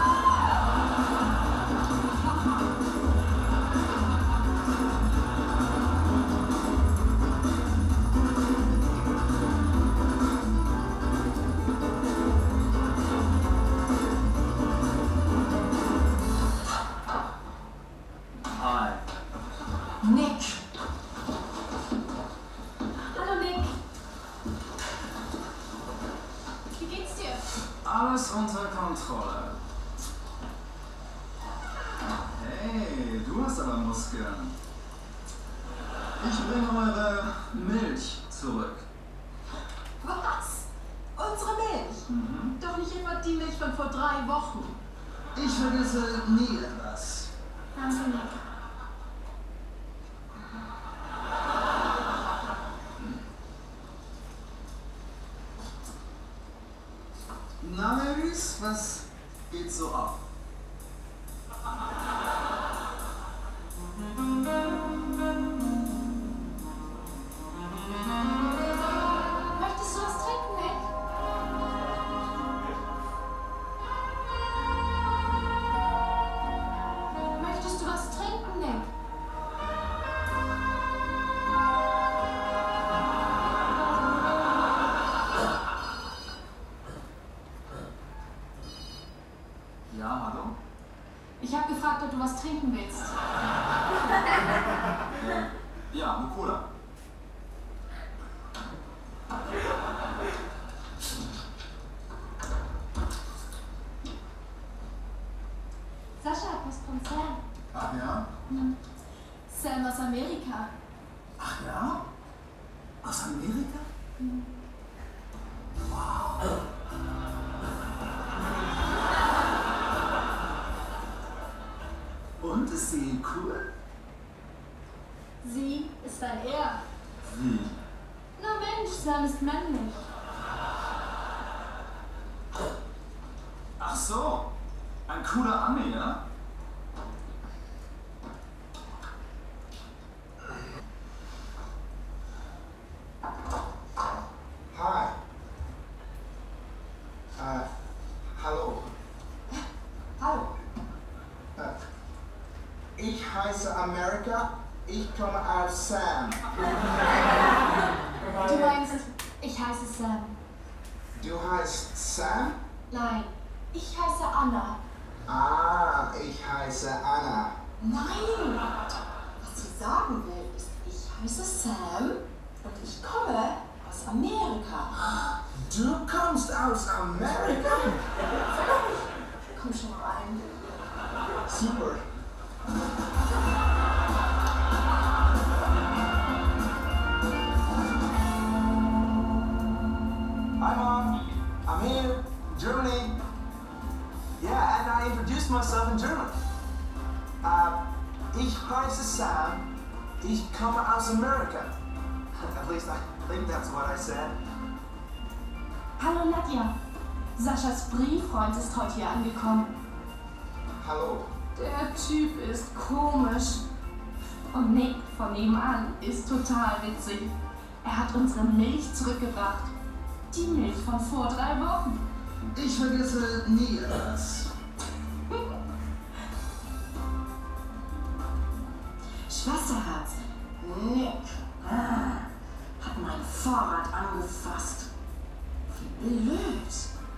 Speaker 10: Hi.
Speaker 11: Nick.
Speaker 12: Hallo Nick. Wie geht's dir?
Speaker 10: Alles unter Kontrolle. Hey, du hast aber Muskeln. Ich bringe eure Milch zurück.
Speaker 11: Was? Unsere Milch? Doch nicht etwa die Milch von vor 3 Wochen.
Speaker 10: Ich vergesse nie etwas.
Speaker 12: Danke, Nick.
Speaker 10: Na, Marys, was geht so ab?
Speaker 12: Möchtest du was trinken, Nick? Möchtest du was trinken, Nick?
Speaker 10: Ja, hallo?
Speaker 12: Ich habe gefragt, ob du was trinken willst.
Speaker 10: Ja, eine Cola.
Speaker 12: Sascha hat was von Sam.
Speaker 10: Ach ja?
Speaker 12: Sam aus Amerika.
Speaker 10: Ach ja? Aus Amerika? Und, ist sie cool?
Speaker 12: Sie ist ein Er.
Speaker 10: Wie?
Speaker 12: Na Mensch, Sam ist männlich.
Speaker 10: Ach so, ein cooler Ami, ja?
Speaker 6: Hi. Hallo.
Speaker 11: Hallo.
Speaker 6: Ich heiße Amerika. Ich komme aus Sam.
Speaker 12: Du meinst, ich heiße Sam.
Speaker 6: Du heißt Sam?
Speaker 12: Nein,
Speaker 11: Ich heiße Anna.
Speaker 10: Ah, ich heiße Anna.
Speaker 11: Nein! Was sie sagen will, ist, ich heiße Sam und ich komme aus Amerika.
Speaker 10: Du kommst aus Amerika?
Speaker 11: Komm schon rein.
Speaker 10: Super.
Speaker 8: Hi Mom, I'm here, Germany. Yeah, and I introduced myself in German. Ich heiße Sam, ich komme aus Amerika. At least I think that's what I said.
Speaker 12: Hallo Nadja. Saschas Brieffreund ist heute hier angekommen.
Speaker 10: Hallo.
Speaker 12: Der Typ ist komisch. Und Nick von nebenan ist total witzig. Er hat unsere Milch zurückgebracht. Die Milch von vor 3 Wochen.
Speaker 10: Ich vergesse nie etwas.
Speaker 11: Schwesterherz, Nick hat mein Fahrrad angefasst. Wie blöd.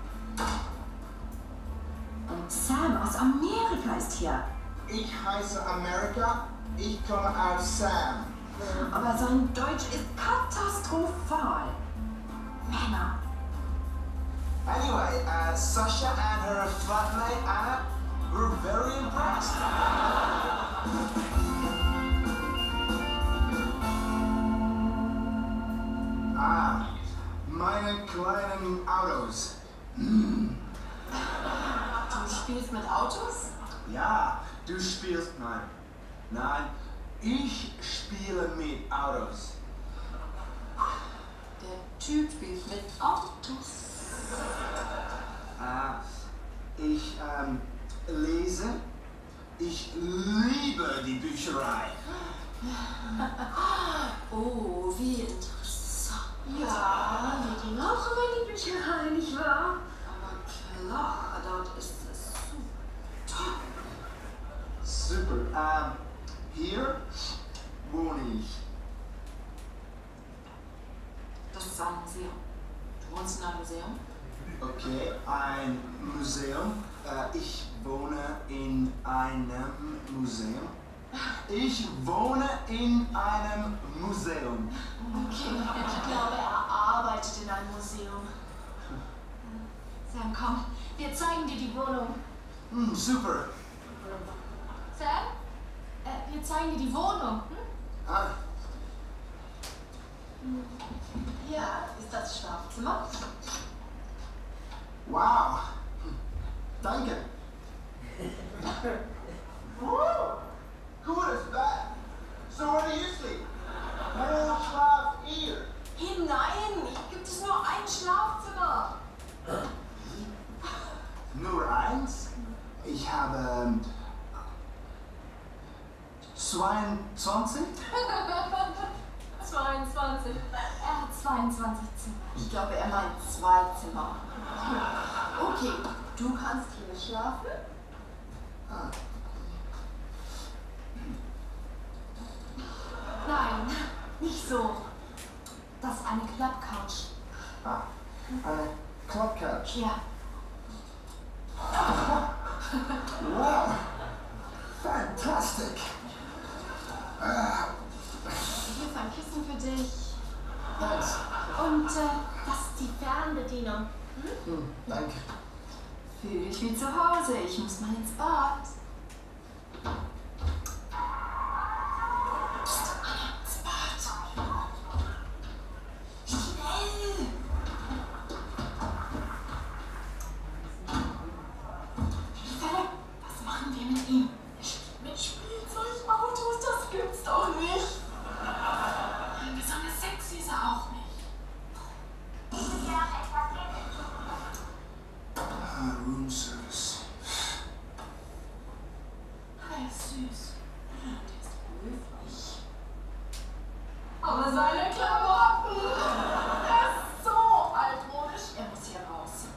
Speaker 11: Und Sam aus Amerika ist hier.
Speaker 10: Ich heiße Amerika, ich komme aus Sam.
Speaker 11: Aber sein Deutsch ist katastrophal. Männer.
Speaker 8: Anyway, Sasha and her flatmate Anna were very impressed.
Speaker 10: Ah, meine kleinen Autos.
Speaker 11: Du spielst mit Autos?
Speaker 10: Ja, du spielst... Nein, ich spiele mit Autos.
Speaker 11: Der Typ spielt mit Autos.
Speaker 10: Ich lese. Ich liebe die Bücherei.
Speaker 11: Oh, wie interessant. Ja, wir gehen auch immer in die Bücherei, nicht wahr? Aber klar, dort ist es super.
Speaker 10: Super. Hier wohne ich.
Speaker 11: Das ist ein Museum. Du wohnst in einem Museum?
Speaker 10: Okay, ein Museum. Ich wohne in einem Museum. Ich wohne in einem Museum.
Speaker 11: Okay, ich glaube, er arbeitet in einem Museum. Sam, komm, wir zeigen dir die Wohnung.
Speaker 10: Super.
Speaker 11: Sam, wir zeigen dir die Wohnung.
Speaker 10: Ah,
Speaker 11: Hier ist das Schlafzimmer.
Speaker 10: wow. Danke. Gutes Bett. So where do you sleep? Wo schlaft ihr?
Speaker 11: Hinein, gibt es nur ein Schlafzimmer.
Speaker 10: Nur eins? Ich habe 22?
Speaker 11: 22. Er hat 22 Zimmer. Ich glaube, er meint 2 Zimmer. Okay, du kannst hier schlafen. Nein, nicht so. Das ist eine Klappcouch.
Speaker 10: Eine Clubcouch.
Speaker 11: Ja.
Speaker 10: Wow. Fantastic.
Speaker 11: Hier ist ein Kissen für dich.
Speaker 10: Thanks.
Speaker 11: Und das ist die Fernbedienung.
Speaker 10: Danke.
Speaker 11: Fühl dich wie zu Hause. Ich muss mal ins Bad. Psst, Anna, ins Bad. Schnell! Was machen wir mit ihm? Er spielt mit Spielzeugautos, das gibt's doch nicht. Besonders sexy ist er auch nicht.
Speaker 10: Room service.
Speaker 11: Er ist süß. Und er ist höflich. Aber seine Klamotten! Er ist so altmodisch. Er muss hier raus.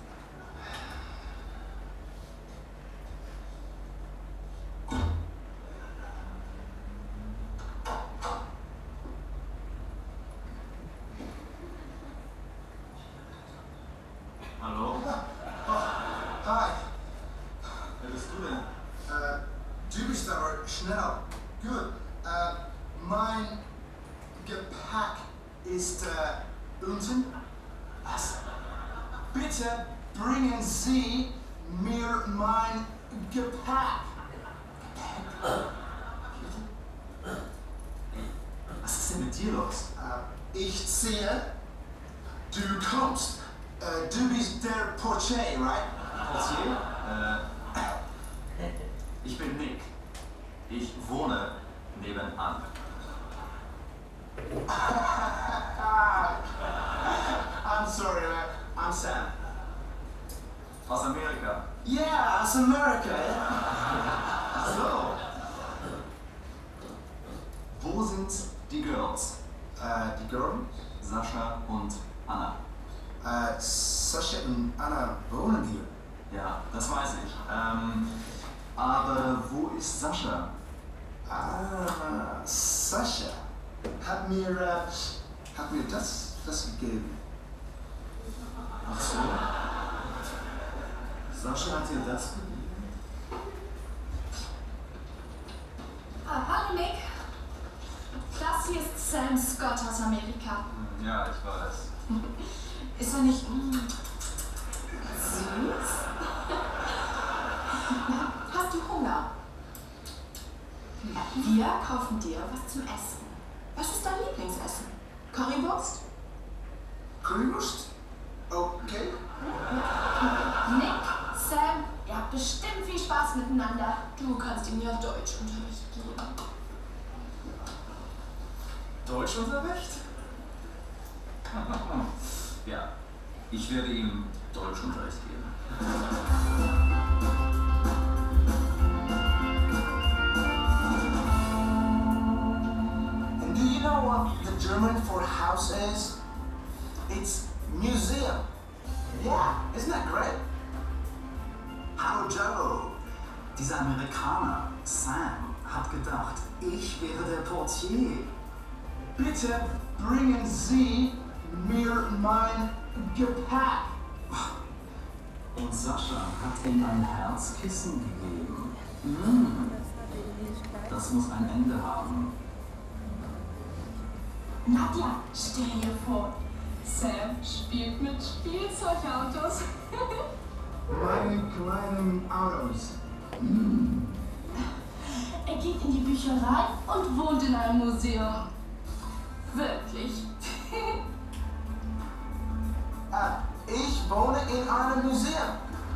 Speaker 7: Hallo?
Speaker 10: Hi.
Speaker 8: Gepäck ist unten. Was? Bitte bringen Sie mir mein Gepäck.
Speaker 10: Was ist denn mit dir los?
Speaker 8: Ich sehe, du kommst. Du bist der Portier, right?
Speaker 10: Portier? Ich bin Nick. Ich wohne nebenan.
Speaker 8: I'm sorry, I'm Sam.
Speaker 10: Aus Amerika.
Speaker 8: Yeah, aus Amerika.
Speaker 10: So. Wo sind die Girls?
Speaker 8: Die Girls?
Speaker 10: Sascha und Anna.
Speaker 8: Sascha und Anna wohnen hier.
Speaker 10: Ja, das weiß ich. Aber wo ist Sascha?
Speaker 8: Sascha hat mir das gegeben.
Speaker 10: Ach so. Sascha hat dir das gegeben?
Speaker 12: Hallo Nick. Das hier ist Sam Scott aus Amerika.
Speaker 10: Ja, ich weiß.
Speaker 12: Ist er nicht süß? Hast du Hunger? Wir kaufen dir was zum Essen. Was ist dein Lieblingsessen? Currywurst?
Speaker 8: Currywurst? Okay.
Speaker 12: Nick, Sam, ihr habt bestimmt viel Spaß miteinander. Du kannst ihm ja Deutschunterricht geben.
Speaker 10: Deutschunterricht? Ja, ich werde ihm Deutschunterricht geben.
Speaker 8: And do you know what the German for house is? It's museum. Yeah, isn't that great?
Speaker 10: Hallo Joe! Dieser Amerikaner, Sam, hat gedacht, ich wäre der Portier.
Speaker 8: Bitte bringen Sie mir mein Gepäck.
Speaker 10: Und Sascha hat ihm ein Herzkissen gegeben. Das muss ein Ende haben.
Speaker 12: Nadja, stell dir vor, Sam spielt mit Spielzeugautos.
Speaker 8: Meine kleinen Autos.
Speaker 12: Er geht in die Bücherei und wohnt in einem Museum. Wirklich.
Speaker 8: Ich wohne in einem Museum.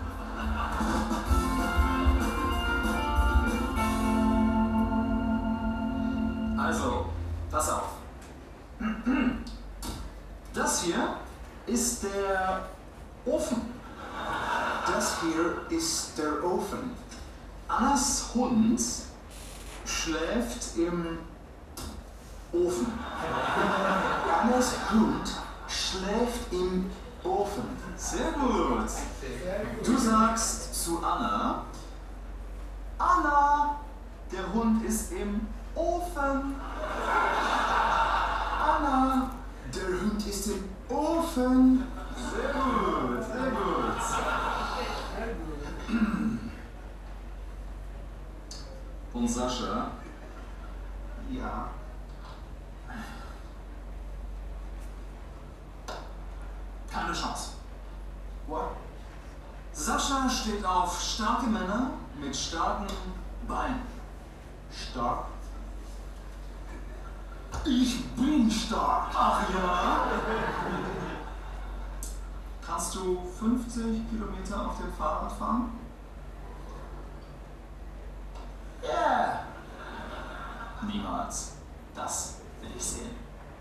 Speaker 10: Also, pass auf. Das hier ist der Ofen.
Speaker 8: Das hier ist der Ofen.
Speaker 10: Annas Hund schläft im Ofen.
Speaker 8: Annas Hund schläft im Ofen.
Speaker 10: Sehr gut. Du sagst zu Anna, Anna, der Hund ist im Ofen.
Speaker 8: Anna, der Hund ist im Ofen.
Speaker 10: Sehr gut, sehr gut. Und Sascha?
Speaker 8: Ja.
Speaker 10: Keine Chance.
Speaker 8: What?
Speaker 10: Sascha steht auf starke Männer mit starken Beinen.
Speaker 8: Stark? Ich bin stark.
Speaker 10: Ach ja? Kannst du 50 Kilometer auf dem Fahrrad fahren?
Speaker 8: Ja. Yeah.
Speaker 10: Niemals. Das will ich sehen.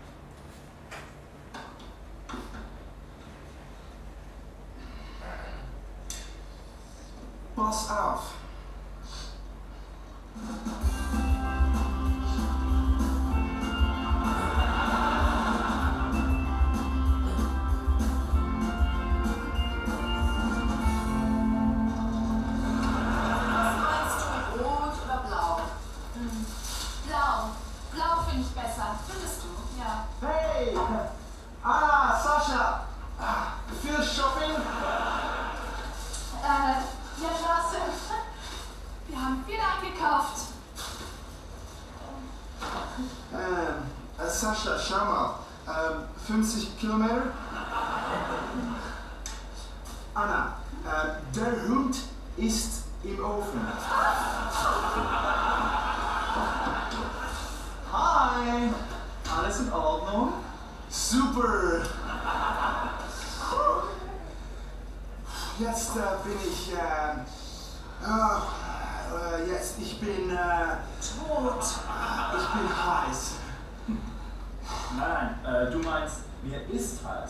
Speaker 8: Pass auf. Hey! Ah, Sascha! Viel Shopping?
Speaker 12: Ja, klasse. Wir haben viel eingekauft.
Speaker 8: Sascha, schau mal. 50 Kilometer. Anna, der Hund ist im Ofen. Hi, alles in Ordnung? Super. Jetzt bin ich, ich bin tot. Ich bin heiß.
Speaker 10: Nein, du meinst, mir ist heiß.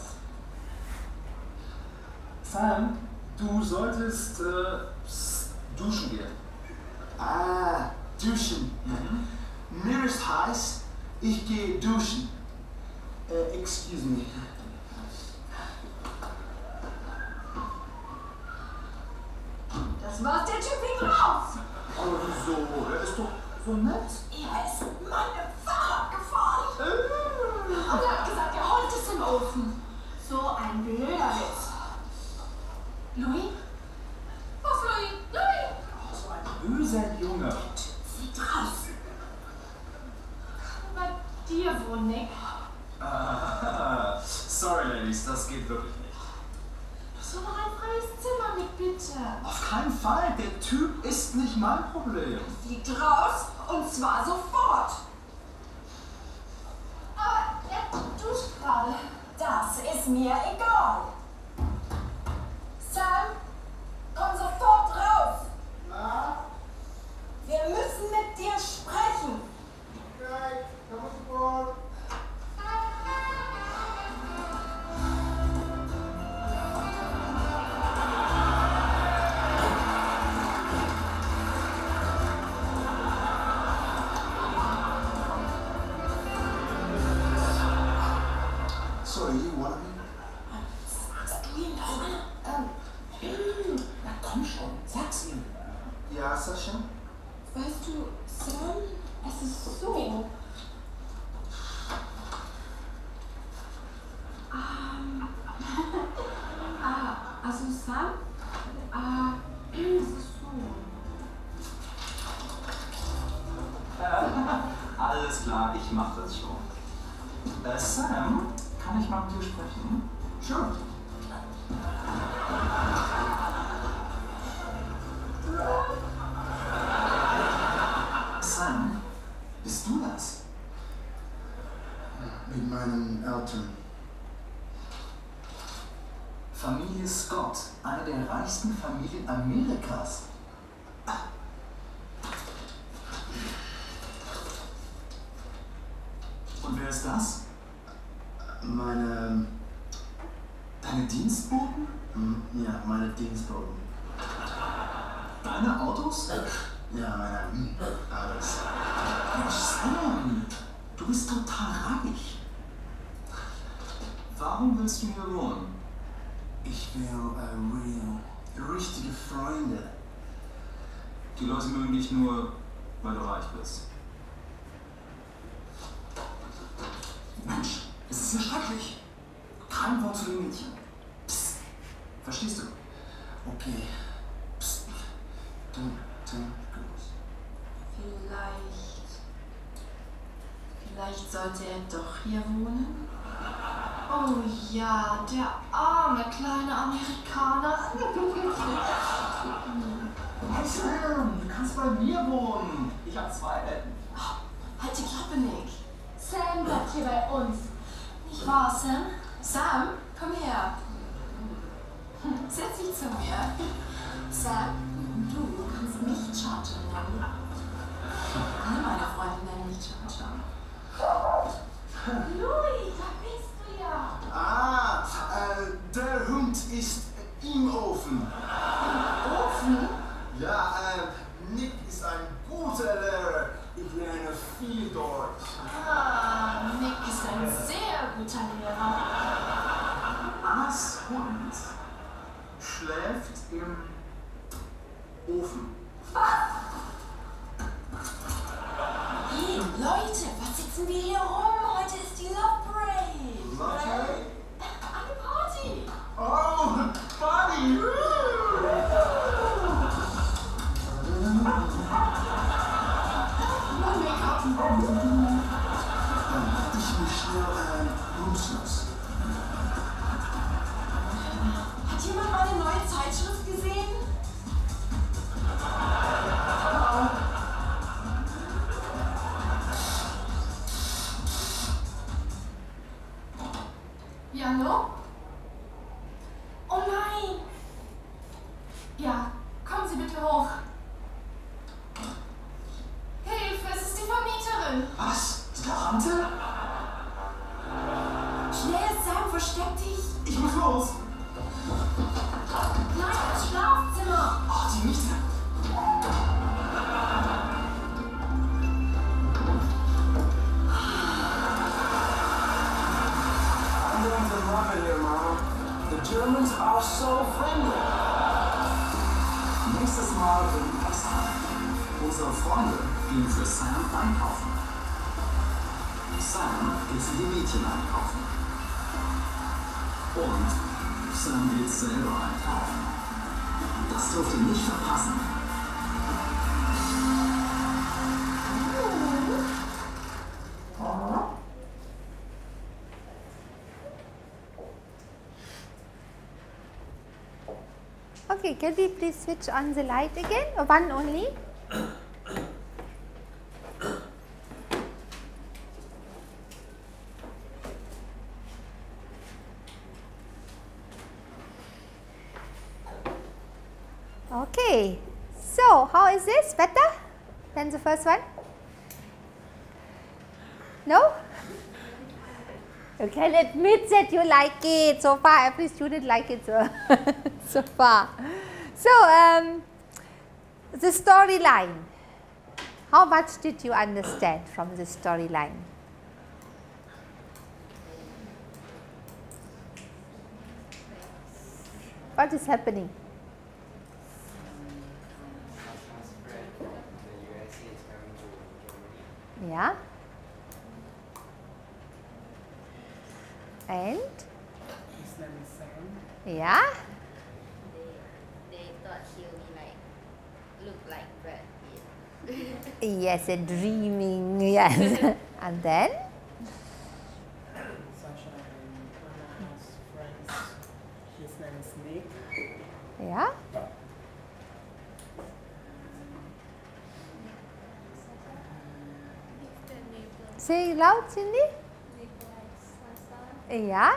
Speaker 10: Sam, du solltest duschen gehen.
Speaker 8: Ah, duschen. Mir ist heiß, ich gehe duschen. Excuse me.
Speaker 11: Das war's, der Typ liegt raus.
Speaker 10: Aber wieso? Er ist doch so nett.
Speaker 11: Er ist meine Fahrrad gefahren. Und er hat gesagt, der Hund ist im Ofen. So ein blöder Witz. Louis? Was, Louis? Louis?
Speaker 10: Oh, so ein böser Junge.
Speaker 11: Sieht raus. Bei dir wohl, Nick.
Speaker 10: Sorry, Ladies, das geht wirklich nicht.
Speaker 11: So noch ein freies Zimmer, Nick, bitte.
Speaker 10: Auf keinen Fall, der Typ ist nicht mein Problem.
Speaker 11: Fliegt raus und zwar sofort. Aber er duscht gerade. Das ist mir egal. Sam, komm sofort raus.
Speaker 8: Na?
Speaker 11: Wir müssen mit dir sprechen.
Speaker 8: Okay, komm sofort. Sorry, you want me?
Speaker 11: Sagst du ihm das?
Speaker 10: Na komm schon, sag's ihm.
Speaker 8: Ja, Sascha?
Speaker 11: Weißt du, Sam, es ist so. Also Sam, es ist so.
Speaker 10: Alles klar, ich mach das schon. Sam, kann ich mal mit dir sprechen?
Speaker 8: Sure.
Speaker 10: Sam, bist du das?
Speaker 8: Mit meinen Eltern.
Speaker 10: Familie Scott, eine der reichsten Familien Amerikas. Und wer ist das?
Speaker 8: Deine Dienstboten? Ja, meine Dienstboten.
Speaker 10: Deine Autos?
Speaker 8: Ja, meine Autos.
Speaker 10: Mensch, Sam, du bist total reich. Warum willst du hier wohnen?
Speaker 8: Ich will richtige Freunde.
Speaker 10: Die Leute mögen dich nur, weil du reich bist. Mensch, es ist ja schrecklich. Kein Wort zu den Mädchen. Psst. Verstehst du?
Speaker 8: Okay. Psst. Don't
Speaker 11: Vielleicht sollte er doch hier wohnen? Oh ja, der arme kleine Amerikaner.
Speaker 10: Hey Sam, du kannst bei mir wohnen. Ich habe 2 Betten.
Speaker 11: Halt die Klappe, Nick. Sam bleibt hier bei uns. Nicht wahr, Sam? Sam, komm her. Setz dich zu mir. Sam, du kannst mich Cha-Cha nennen. Alle meine Freunde nennen mich Cha-Cha. Louis, da bist du ja.
Speaker 8: Ah, der Hund ist im Ofen.
Speaker 11: Im Ofen?
Speaker 8: Ja, Nick ist ein guter Lehrer. Ich lerne viel Deutsch.
Speaker 11: Ah, Nick ist ein sehr guter Lehrer.
Speaker 10: Annas Hund schläft im Ofen.
Speaker 11: Was? Hey Leute, was sitzen wir hier rum? Heute ist die Love Parade.
Speaker 8: Love Parade?
Speaker 11: Eine Party.
Speaker 8: Oh, Party!
Speaker 11: Mein Make-up.
Speaker 8: Ich muss
Speaker 10: still Bluesnuss.
Speaker 11: Hat jemand meine neue Zeitschrift gesehen?
Speaker 12: Jano? Oh nein! Ja, kommen Sie bitte hoch. Hilfe, es ist die Vermieterin.
Speaker 10: Was? Die Tante?
Speaker 11: Schnell, Sam, versteck dich!
Speaker 10: Ich muss los.
Speaker 11: Nein, ins Schlafzimmer!
Speaker 10: Oh, die Miete. I'm going to love it here, Mama. The Germans are so friendly. Nächstes Mal in Westheim. Unsere Freunde gehen für Sam einkaufen. Sam geht für die Mädchen einkaufen. Und Sam geht selber einkaufen. Das dürft ihr nicht verpassen.
Speaker 1: Okay, can we please switch on the light again? One only? Okay, so how is this? Better than the first one? No? You can admit that you like it. So far, every student like it so far. So, the storyline. How much did you understand from the storyline? What is happening? Yeah. And?
Speaker 5: His name is Sam.
Speaker 1: Yeah.
Speaker 3: They thought he'll be like, look like Brad Pitt.
Speaker 1: Yes, and dreaming, yes. And then?
Speaker 5: Sasha and Anna's friends. His name is Nick.
Speaker 1: Yeah. Say it loud, Cindy. Yeah.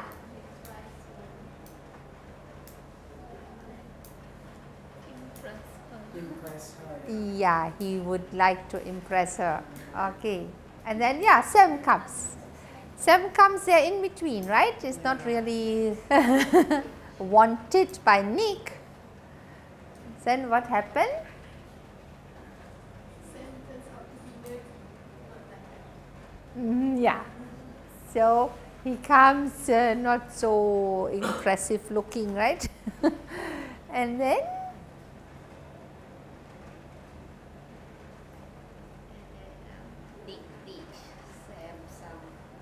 Speaker 5: Impress her.
Speaker 1: Yeah, he would like to impress her. Okay. And then, yeah, Sam comes. Sam comes there in between, right? It's not really wanted by Nick. Then what happened? Yeah. So he comes not so impressive looking, right? And then?
Speaker 3: Nick teach Sam some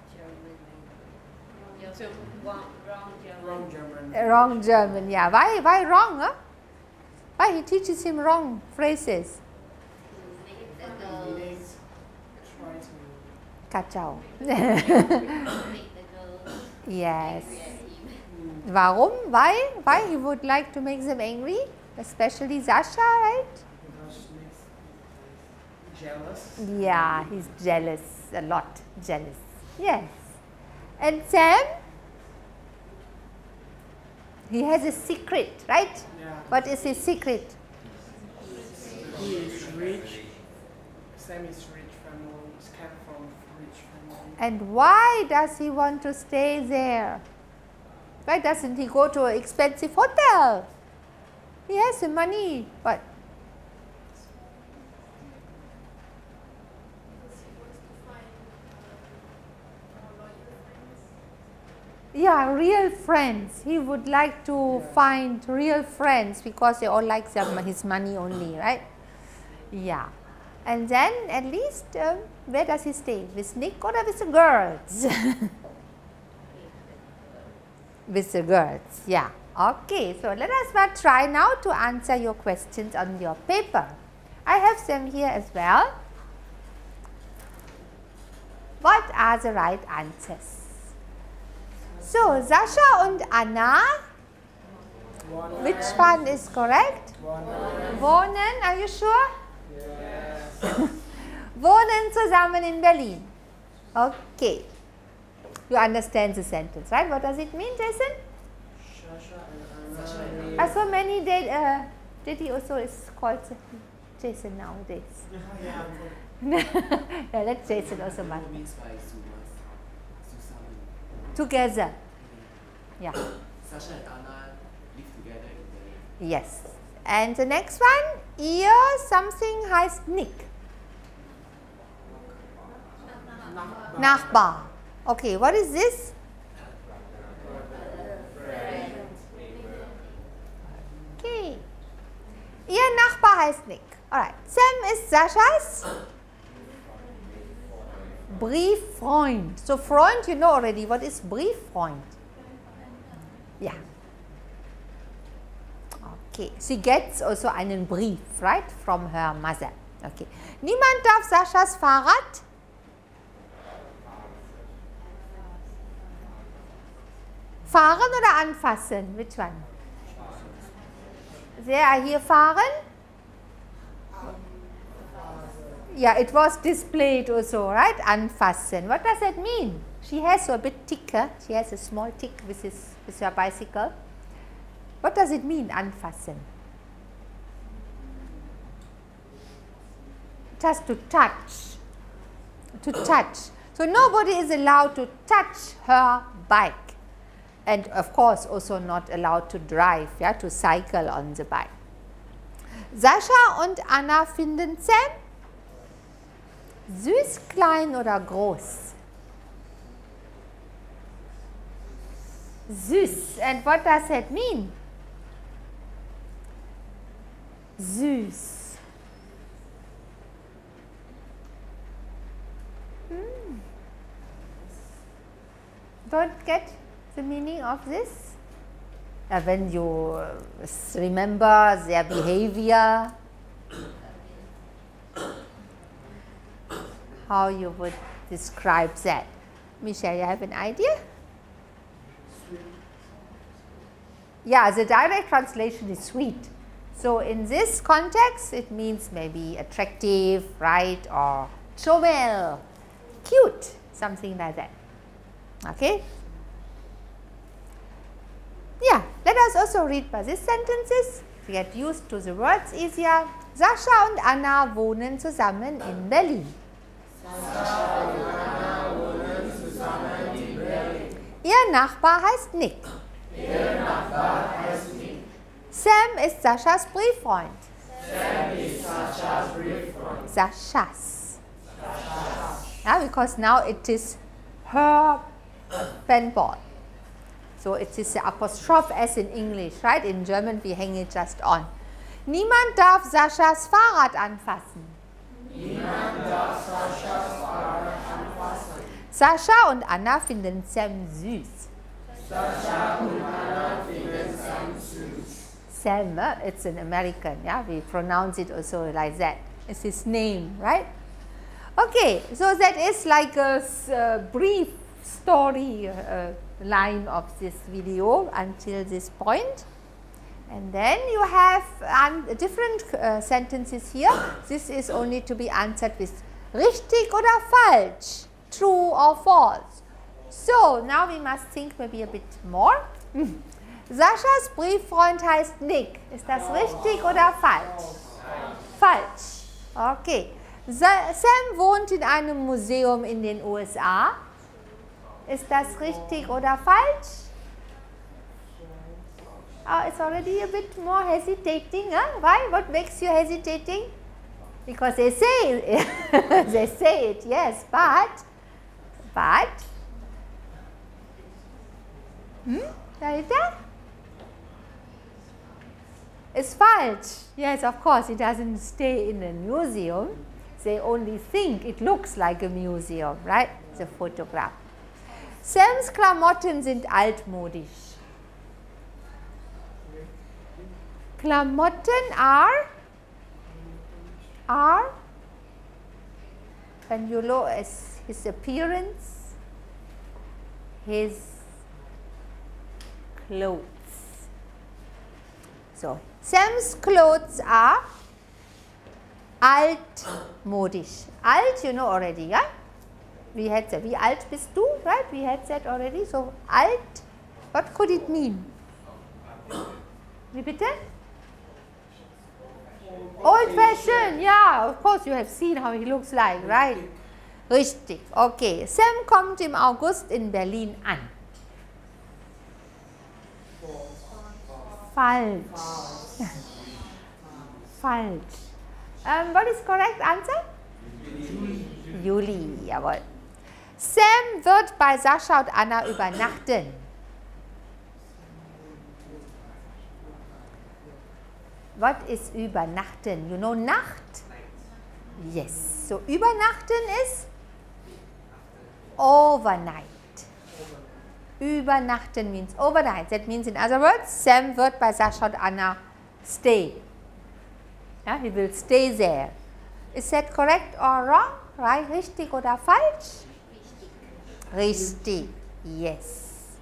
Speaker 3: German. Wrong German.
Speaker 1: Wrong German, yeah. Why wrong, huh? Why he teaches him wrong phrases?
Speaker 3: The girls.
Speaker 1: Kacau.
Speaker 3: Make the girls
Speaker 1: Yes.
Speaker 3: angry at him.
Speaker 1: Warum? Why he would like to make them angry? Especially Sasha, right?
Speaker 5: Because Nick's jealous.
Speaker 1: Yeah, he's jealous, a lot jealous. Yes. And Sam? He has a secret, right?
Speaker 5: Yeah.
Speaker 1: What is his secret?
Speaker 5: He is rich. Sam is rich family. Is kept from rich family.
Speaker 1: And why does he want to stay there? Why doesn't he go to an expensive hotel? He has the money, but yeah, real friends. He would like to find real friends because they all like his money only, right? Yeah. And then at least, where does he stay? With Nick or with the girls? With the girls, yeah. Okay, so let us now try now to answer your questions on your paper. I have them here as well. What are the right answers? So, Sascha und Anna, which one is correct? Wohnen, are you sure?
Speaker 5: Yes.
Speaker 1: Wohnen zusammen in Berlin. Okay. You understand the sentence, right? What does it mean, Jason? So many Didi also is called Jason nowadays. Yeah, let Jason also matter. Together. Yeah.
Speaker 13: Sascha and Anna live together in Berlin.
Speaker 1: Yes. And the next one, ihr something heißt Nick. Nachbar. Okay, what is this? Okay. Ihr Nachbar heißt Nick. Alright. Sam ist Saschas Brieffreund. So Freund, you know already. What is Brieffreund? Yeah. Okay. She gets also einen Brief, right? From her mother. Okay. Niemand darf Saschas Fahrrad fahren oder anfassen? Which one? There, here fahren? Yeah, it was displayed also, right? Anfassen. What does that mean? She has a bit ticker. She has a small tick with her bicycle. What does it mean, anfassen? Just to touch. To touch. So nobody is allowed to touch her bike. And of course also not allowed to drive, yeah, to cycle on the bike. Sascha und Anna finden Sam süß, klein oder groß? Süß. And what does that mean? Süß. Don't get the meaning of this? When you remember their behavior, how you would describe that? Michelle, you have an idea? Yeah, the direct translation is sweet. So in this context, it means maybe attractive, right, or chomel, cute, something like that. Okay? Yeah, let us also read by these sentences to get used to the words easier. Sascha und Anna wohnen zusammen in Berlin.
Speaker 9: Sascha und Anna wohnen zusammen in Berlin.
Speaker 1: Ihr Nachbar heißt Nick.
Speaker 9: Ihr Nachbar heißt Nick.
Speaker 1: Sam ist Saschas Brieffreund.
Speaker 9: Sam ist Saschas Brieffreund.
Speaker 1: Saschas. Yeah, because now it is her pen ball. So it is the apostrophe S in English, right? In German we hang it just on. Niemand darf Saschas Fahrrad anfassen.
Speaker 9: Niemand darf Saschas Fahrrad anfassen.
Speaker 1: Sascha und Anna finden Sam süß.
Speaker 9: Sascha und Anna finden Sam süß.
Speaker 1: Sam, it's an American, yeah? We pronounce it also like that. It's his name, right? Okay, so that is like a brief story line of this video until this point. And then you have different sentences here. This is only to be answered with richtig oder falsch, true or false. So now we must think maybe a bit more. Saschas Brieffreund heißt Nick. Ist das richtig oder falsch? Falsch. Okay. Sam wohnt in einem Museum in den USA. Ist das richtig oder falsch? It's already a bit more hesitating. Huh? Why? What makes you hesitating? Because they say it. They say it, yes, but dahinter? It's falsch. Yes, of course, it doesn't stay in a museum. They only think it looks like a museum, right? The photograph. Sams Klamotten sind altmodisch. Klamotten are when you look at his appearance, his clothes. So, Sam's clothes are altmodisch. Alt, you know already, yeah? We had said, wie alt bist du, right? We had said already. So, alt, what could it mean? Wie bitte? Old fashioned, yeah, of course you have seen how he looks like, right? Richtig, okay. Sam kommt im August in Berlin an. Falsch. Falsch. What is correct answer? Juli, jawohl. Sam wird bei Sascha und Anna übernachten. What is übernachten? You know Nacht? Yes. So übernachten is overnight. Übernachten means overnight. That means in other words, Sam wird bei Sascha und Anna stay. Yeah, he will stay there. Is that correct or wrong? Right? Richtig oder falsch? Richtig. Yes.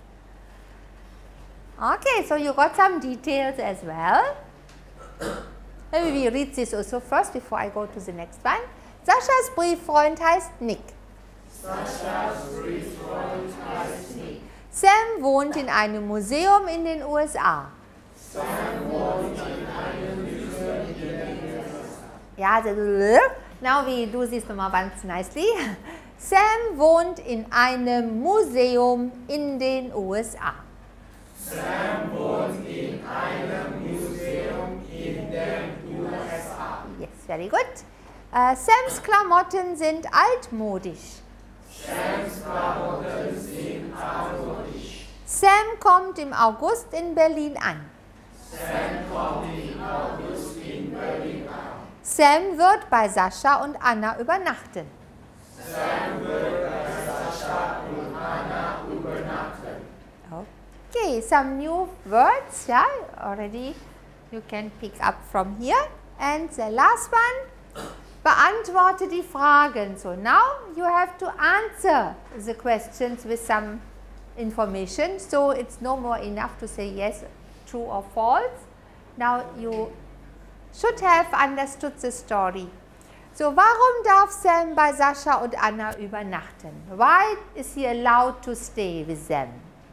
Speaker 1: Okay, so you got some details as well. Maybe we read this also first before I go to the next one. Saschas Brieffreund heißt Nick.
Speaker 9: Saschas Brieffreund heißt Nick.
Speaker 1: Sam wohnt in einem Museum in den USA.
Speaker 9: Sam wohnt in einem Museum in den USA.
Speaker 1: Ja, now we do this once nicely. Sam wohnt in einem Museum in den USA.
Speaker 9: Sam wohnt in einem Museum in den USA.
Speaker 1: Yes, very good. Sams Klamotten sind altmodisch.
Speaker 9: Sams Klamotten sind altmodisch.
Speaker 1: Sam kommt im August in Berlin an.
Speaker 9: Sam kommt im August in Berlin an.
Speaker 1: Sam wird bei Sascha und Anna übernachten.
Speaker 9: Sam wird bei Sascha und Anna übernachten.
Speaker 1: Okay, some new words, yeah, already you can pick up from here. And the last one, beantworte die Fragen. So now you have to answer the questions with some information. So it's no more enough to say yes, true or false. Now you should have understood the story. So warum darf Sam bei Sascha und Anna übernachten? Why is he allowed to stay with them?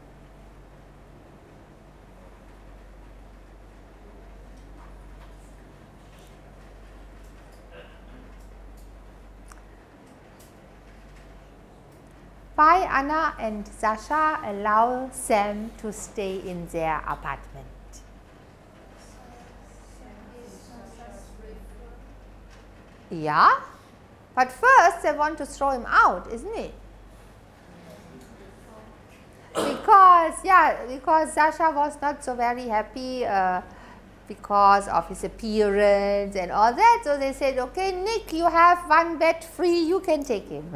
Speaker 1: Why Anna and Sascha allow Sam to stay in their apartment? Yeah, but first they want to throw him out, isn't it? Because Sascha was not so very happy because of his appearance and all that. So they said, okay, Nick, you have one bed free, you can take him.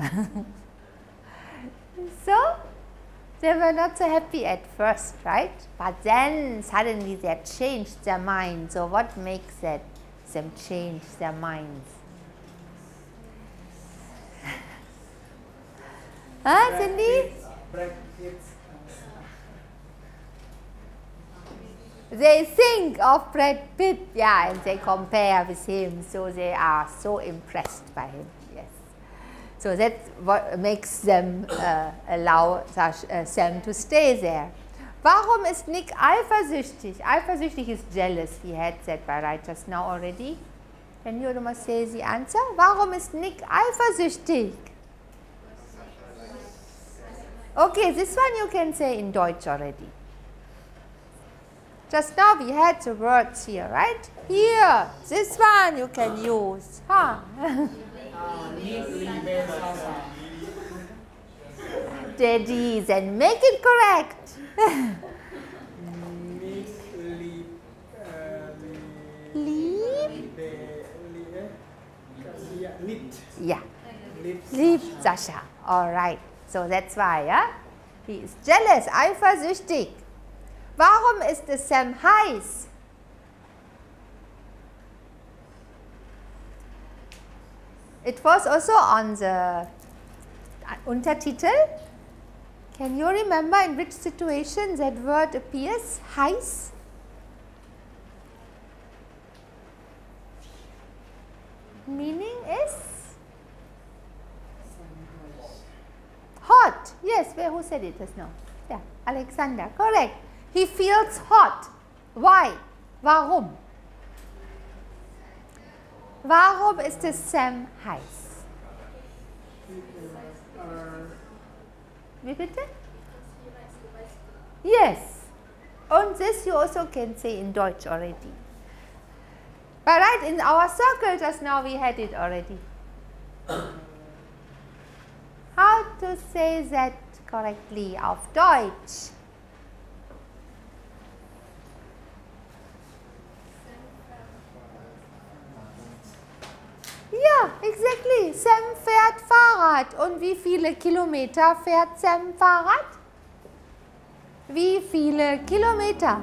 Speaker 1: So they were not so happy at first, right? But then suddenly they changed their minds. So what makes them change their minds? Huh, Cindy? They think of Brad Pitt, yeah, and they compare with him. So they are so impressed by him. So that's what makes them allow Sam to stay there. Warum ist Nick eifersüchtig? Eifersüchtig is jealous. He had said by right just now already. Can you almost say the answer? Warum ist Nick eifersüchtig? Okay, this one you can say in Deutsch already. Just now we had the words here, right? Here, this one you can use. Huh? Daddy, then make it correct. Yeah. Lieb Sascha. All right. So that's why, yeah? He is jealous, eifersüchtig. Warum ist es Sam heiß? It was also on the Untertitel. Can you remember in which situation that word appears? Heiß? Meaning is hot. Yes, who said it just now? Yeah, Alexander, correct. He feels hot. Why? Warum? Warum ist es Sam heiß? Wie bitte? Yes. And this you also can say in Deutsch already. But right, in our circle just now we had it already. How to say that correctly auf Deutsch? Ja, exactly. Sam fährt Fahrrad. Und wie viele Kilometer fährt Sam Fahrrad? Wie viele Kilometer?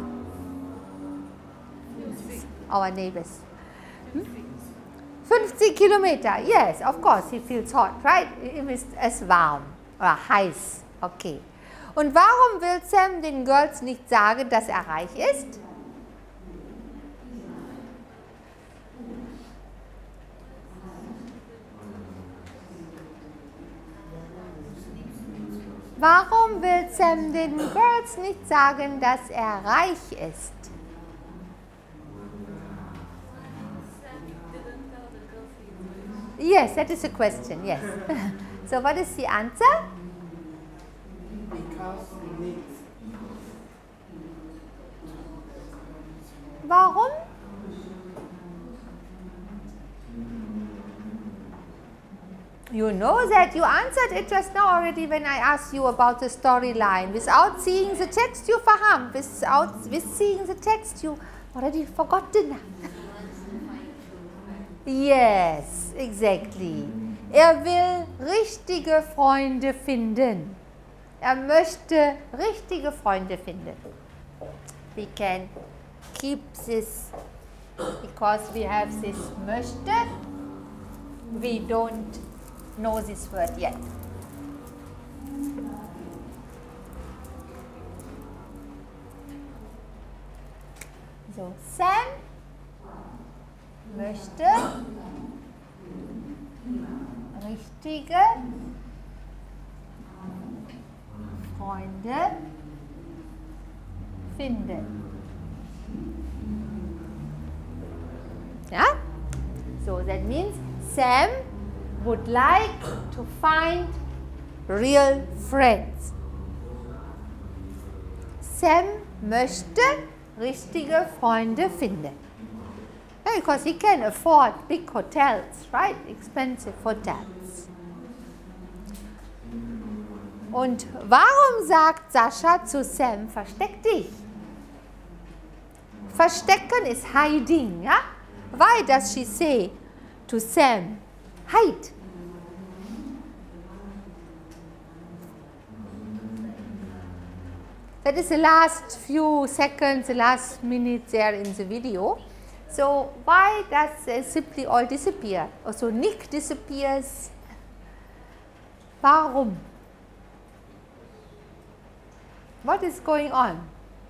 Speaker 1: 50. Our neighbors. 50 Kilometer. Yes, of course, he feels hot, right? Ihm ist es warm oder heiß. Okay. Und warum will Sam den Girls nicht sagen, dass er reich ist? Warum will Sam den Girls nicht sagen, dass er reich ist? Yes, that is a question, yes. So what is the answer?
Speaker 5: Because he needs.
Speaker 1: Warum? You know that you answered it just now already when I asked you about the storyline. Without seeing the text, you faham. With seeing the text, you already forgotten. Yes, exactly. Er will richtige Freunde finden. Er möchte richtige Freunde finden. We can keep this because we have this möchte. We don't know this word yet. So, Sam möchte richtige Freunde finden. Yeah? So that means Sam would like to find real friends. Sam möchte richtige Freunde finden. Because he can afford big hotels, right? Expensive hotels. Und warum sagt Sascha zu Sam, versteck dich? Verstecken ist hiding, ja? Why does she say to Sam, hide? That is the last few seconds, the last minute there in the video. So why does they simply all disappear? Also Nick disappears. Warum? What is going on?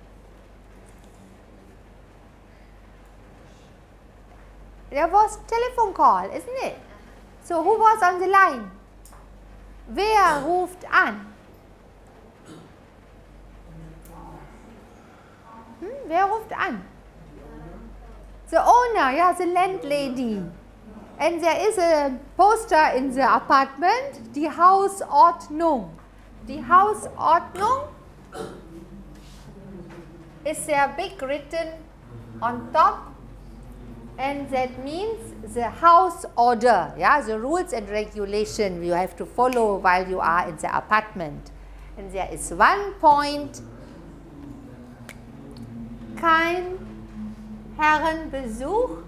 Speaker 1: There was telephone call, isn't it? So who was on the line? Wer ruft an? Wer ruft an? The owner, yeah, the landlady. And there is a poster in the apartment, die Hausordnung. Die Hausordnung is there big written on top, and that means the house order, yeah, the rules and regulation you have to follow while you are in the apartment. And there is one point, kein Herrenbesuch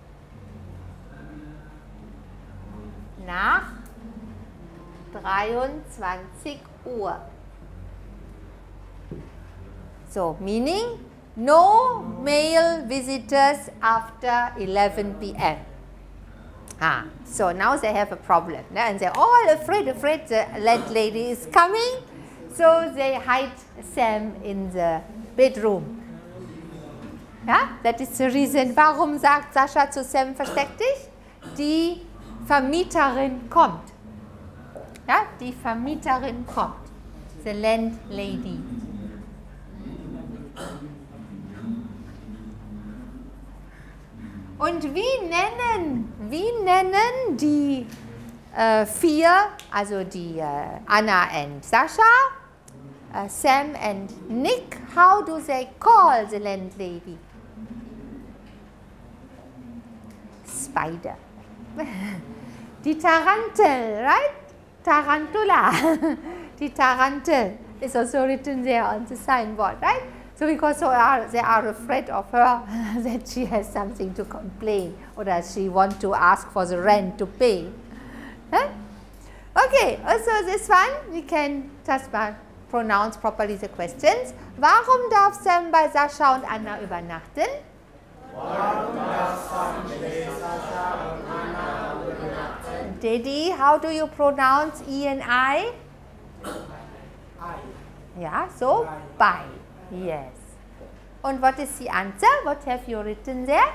Speaker 1: nach 23 Uhr. So, meaning no male visitors after 11 p.m. So now they have a problem, and they're all afraid the landlady is coming. So they hide Sam in the bedroom. Ja, that is the reason. Warum sagt Sascha zu Sam, versteck dich? Die Vermieterin kommt. Ja, die Vermieterin kommt. The landlady. Und wie nennen die vier, also die Anna and Sascha, Sam and Nick, how do they call the landlady? Spider. Die Tarantel, right? Tarantula. Die Tarantel is also written there on the signboard, right? So because they are afraid of her that she has something to complain or that she wants to ask for the rent to pay. Huh? Okay, also this one we can just pronounce properly the questions. Warum darf Sam bei Sascha und Anna übernachten?
Speaker 9: Warum darf Sam bei Sascha und Anna übernachten?
Speaker 1: Daddy, how do you pronounce E and I?
Speaker 5: I.
Speaker 1: Yeah, so by. Yes. And what is the answer? What have you written there?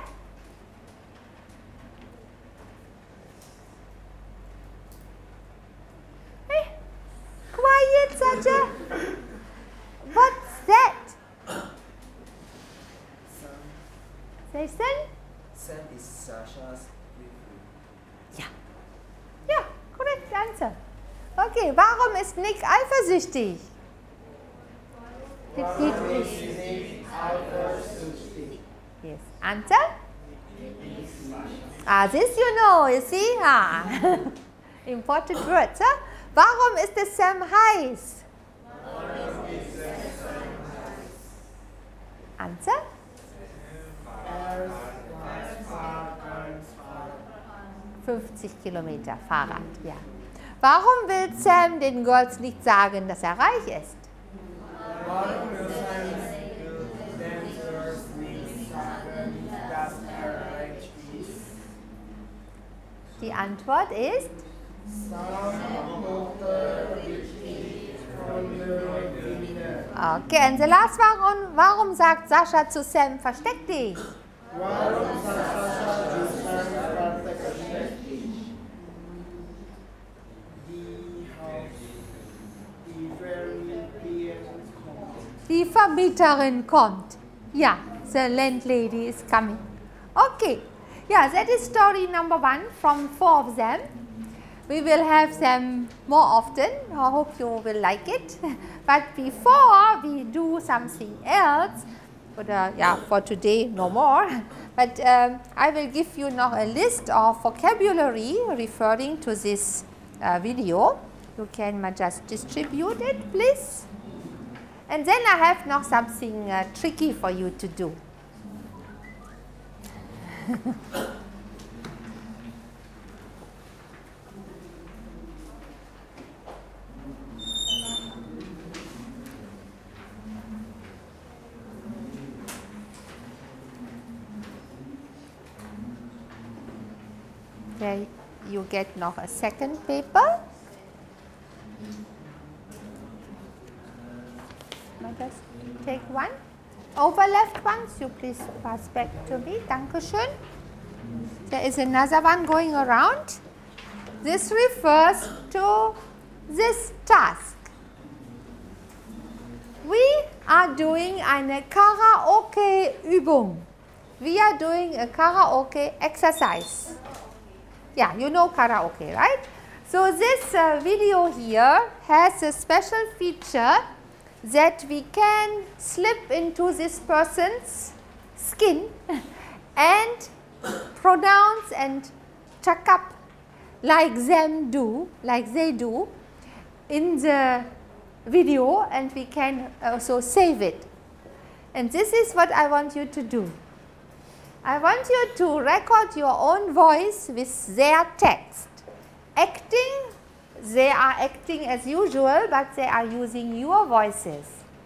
Speaker 1: Hey, quiet, Sasha. What's that? Jason?
Speaker 6: Sam is Sasha's boyfriend.
Speaker 1: Ja. Ja, correct answer. Okay, warum ist Nick eifersüchtig? Yes. Answer? This you know, you see? Important words. Huh? Warum ist es Sam heiß? Answer? 50 Kilometer Fahrrad, ja. Warum will Sam den Girls nicht sagen, dass er reich ist?
Speaker 5: Warum will Sam den Girls nicht sagen, dass reich ist?
Speaker 1: Die Antwort ist? Okay, and the last one, warum sagt Sascha zu Sam, versteck dich?
Speaker 5: Warum sagt Sascha zu Sam, versteck dich?
Speaker 1: Die Vermieterin kommt. Yeah, the landlady is coming. Okay, yeah, that is story number 1 from 4 of them. We will have them more often. I hope you will like it. But before we do something else, for today no more, but I will give you now a list of vocabulary referring to this video. You can just distribute it, please. And then I have now something tricky for you to do. Okay, you get now a second paper. Just take one. Overleft ones, you please pass back to me. Dankeschön. There is another one going around. This refers to this task. We are doing eine Karaoke-Übung. We are doing a karaoke exercise. Yeah, you know karaoke, right? So this video here has a special feature that we can slip into this person's skin and pronounce and chuck up like they do in the video, and we can also save it. And this is what I want you to do. I want you to record your own voice with their text. Acting, they are acting as usual, but they are using your voices.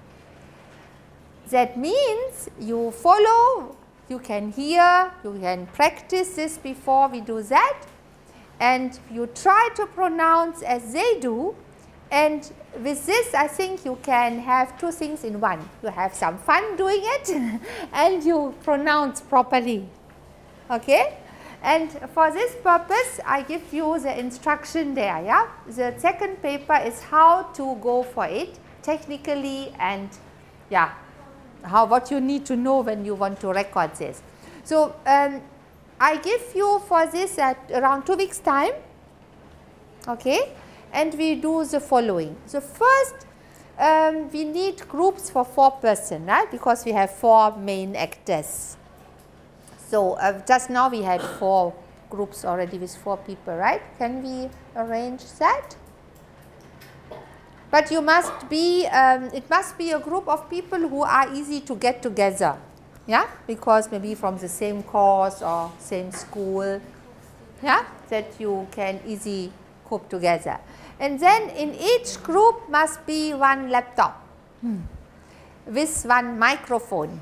Speaker 1: That means you follow, you can hear, you can practice this before we do that, and you try to pronounce as they do, and with this, I think you can have two things in one. You have some fun doing it and you pronounce properly. Okay? And for this purpose, I give you the instruction there. Yeah? The second paper is how to go for it technically, and yeah, what you need to know when you want to record this. So, I give you for this at around 2 weeks time. Okay? And we do the following. So, first we need groups for 4 persons, right, because we have 4 main actors. So, just now we had 4 groups already with 4 people, right? Can we arrange that? But you must be, it must be a group of people who are easy to get together, yeah, because maybe from the same course or same school, yeah, that you can easily cope together. And then in each group must be 1 laptop with 1 microphone.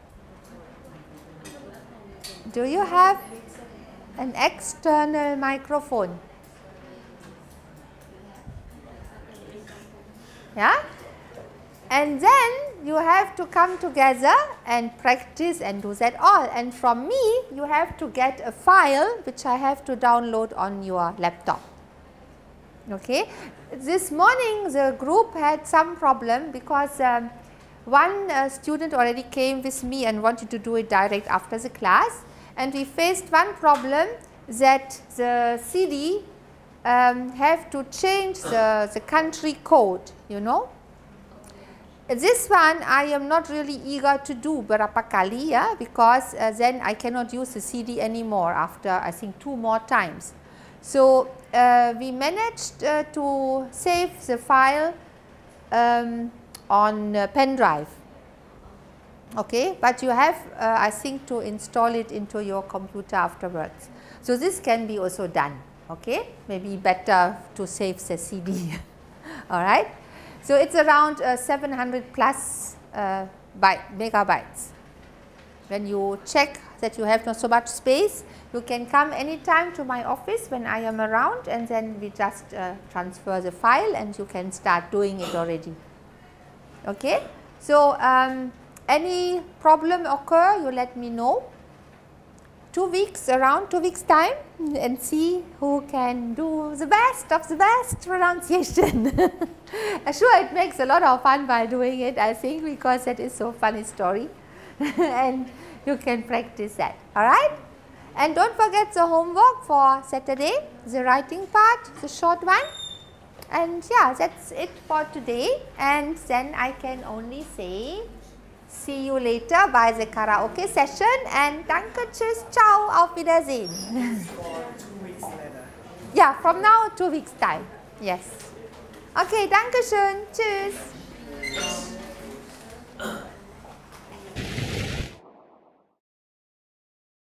Speaker 1: Do you have an external microphone? Yeah? And then you have to come together and practice and do that all. And from me, you have to get a file which I have to download on your laptop. Okay. This morning the group had some problem because one student already came with me and wanted to do it direct after the class, and we faced one problem that the CD have to change the country code, you know. This one I am not really eager to do berapa kali, yeah, because then I cannot use the CD anymore after I think 2 more times. So, we managed to save the file on pen drive, okay, but you have I think to install it into your computer afterwards. So, this can be also done, okay, maybe better to save the CD, alright. So, it is around 700 plus megabytes. When you check that you have not so much space, you can come anytime to my office when I am around, and then we just transfer the file and you can start doing it already. Okay. So, any problem occur, you let me know. 2 weeks, around 2 weeks time, and see who can do the best of the best pronunciation. Sure, it makes a lot of fun while doing it, I think, because that is so funny story and you can practice that, alright. And don't forget the homework for Saturday, the writing part, the short one. And yeah, that's it for today, and then I can only say see you later by the karaoke session, and danke, tschüss, ciao, auf Wiedersehen.
Speaker 5: For 2 weeks later.
Speaker 1: Yeah, from now 2 weeks time. Yes. Okay, danke schön, tschüss.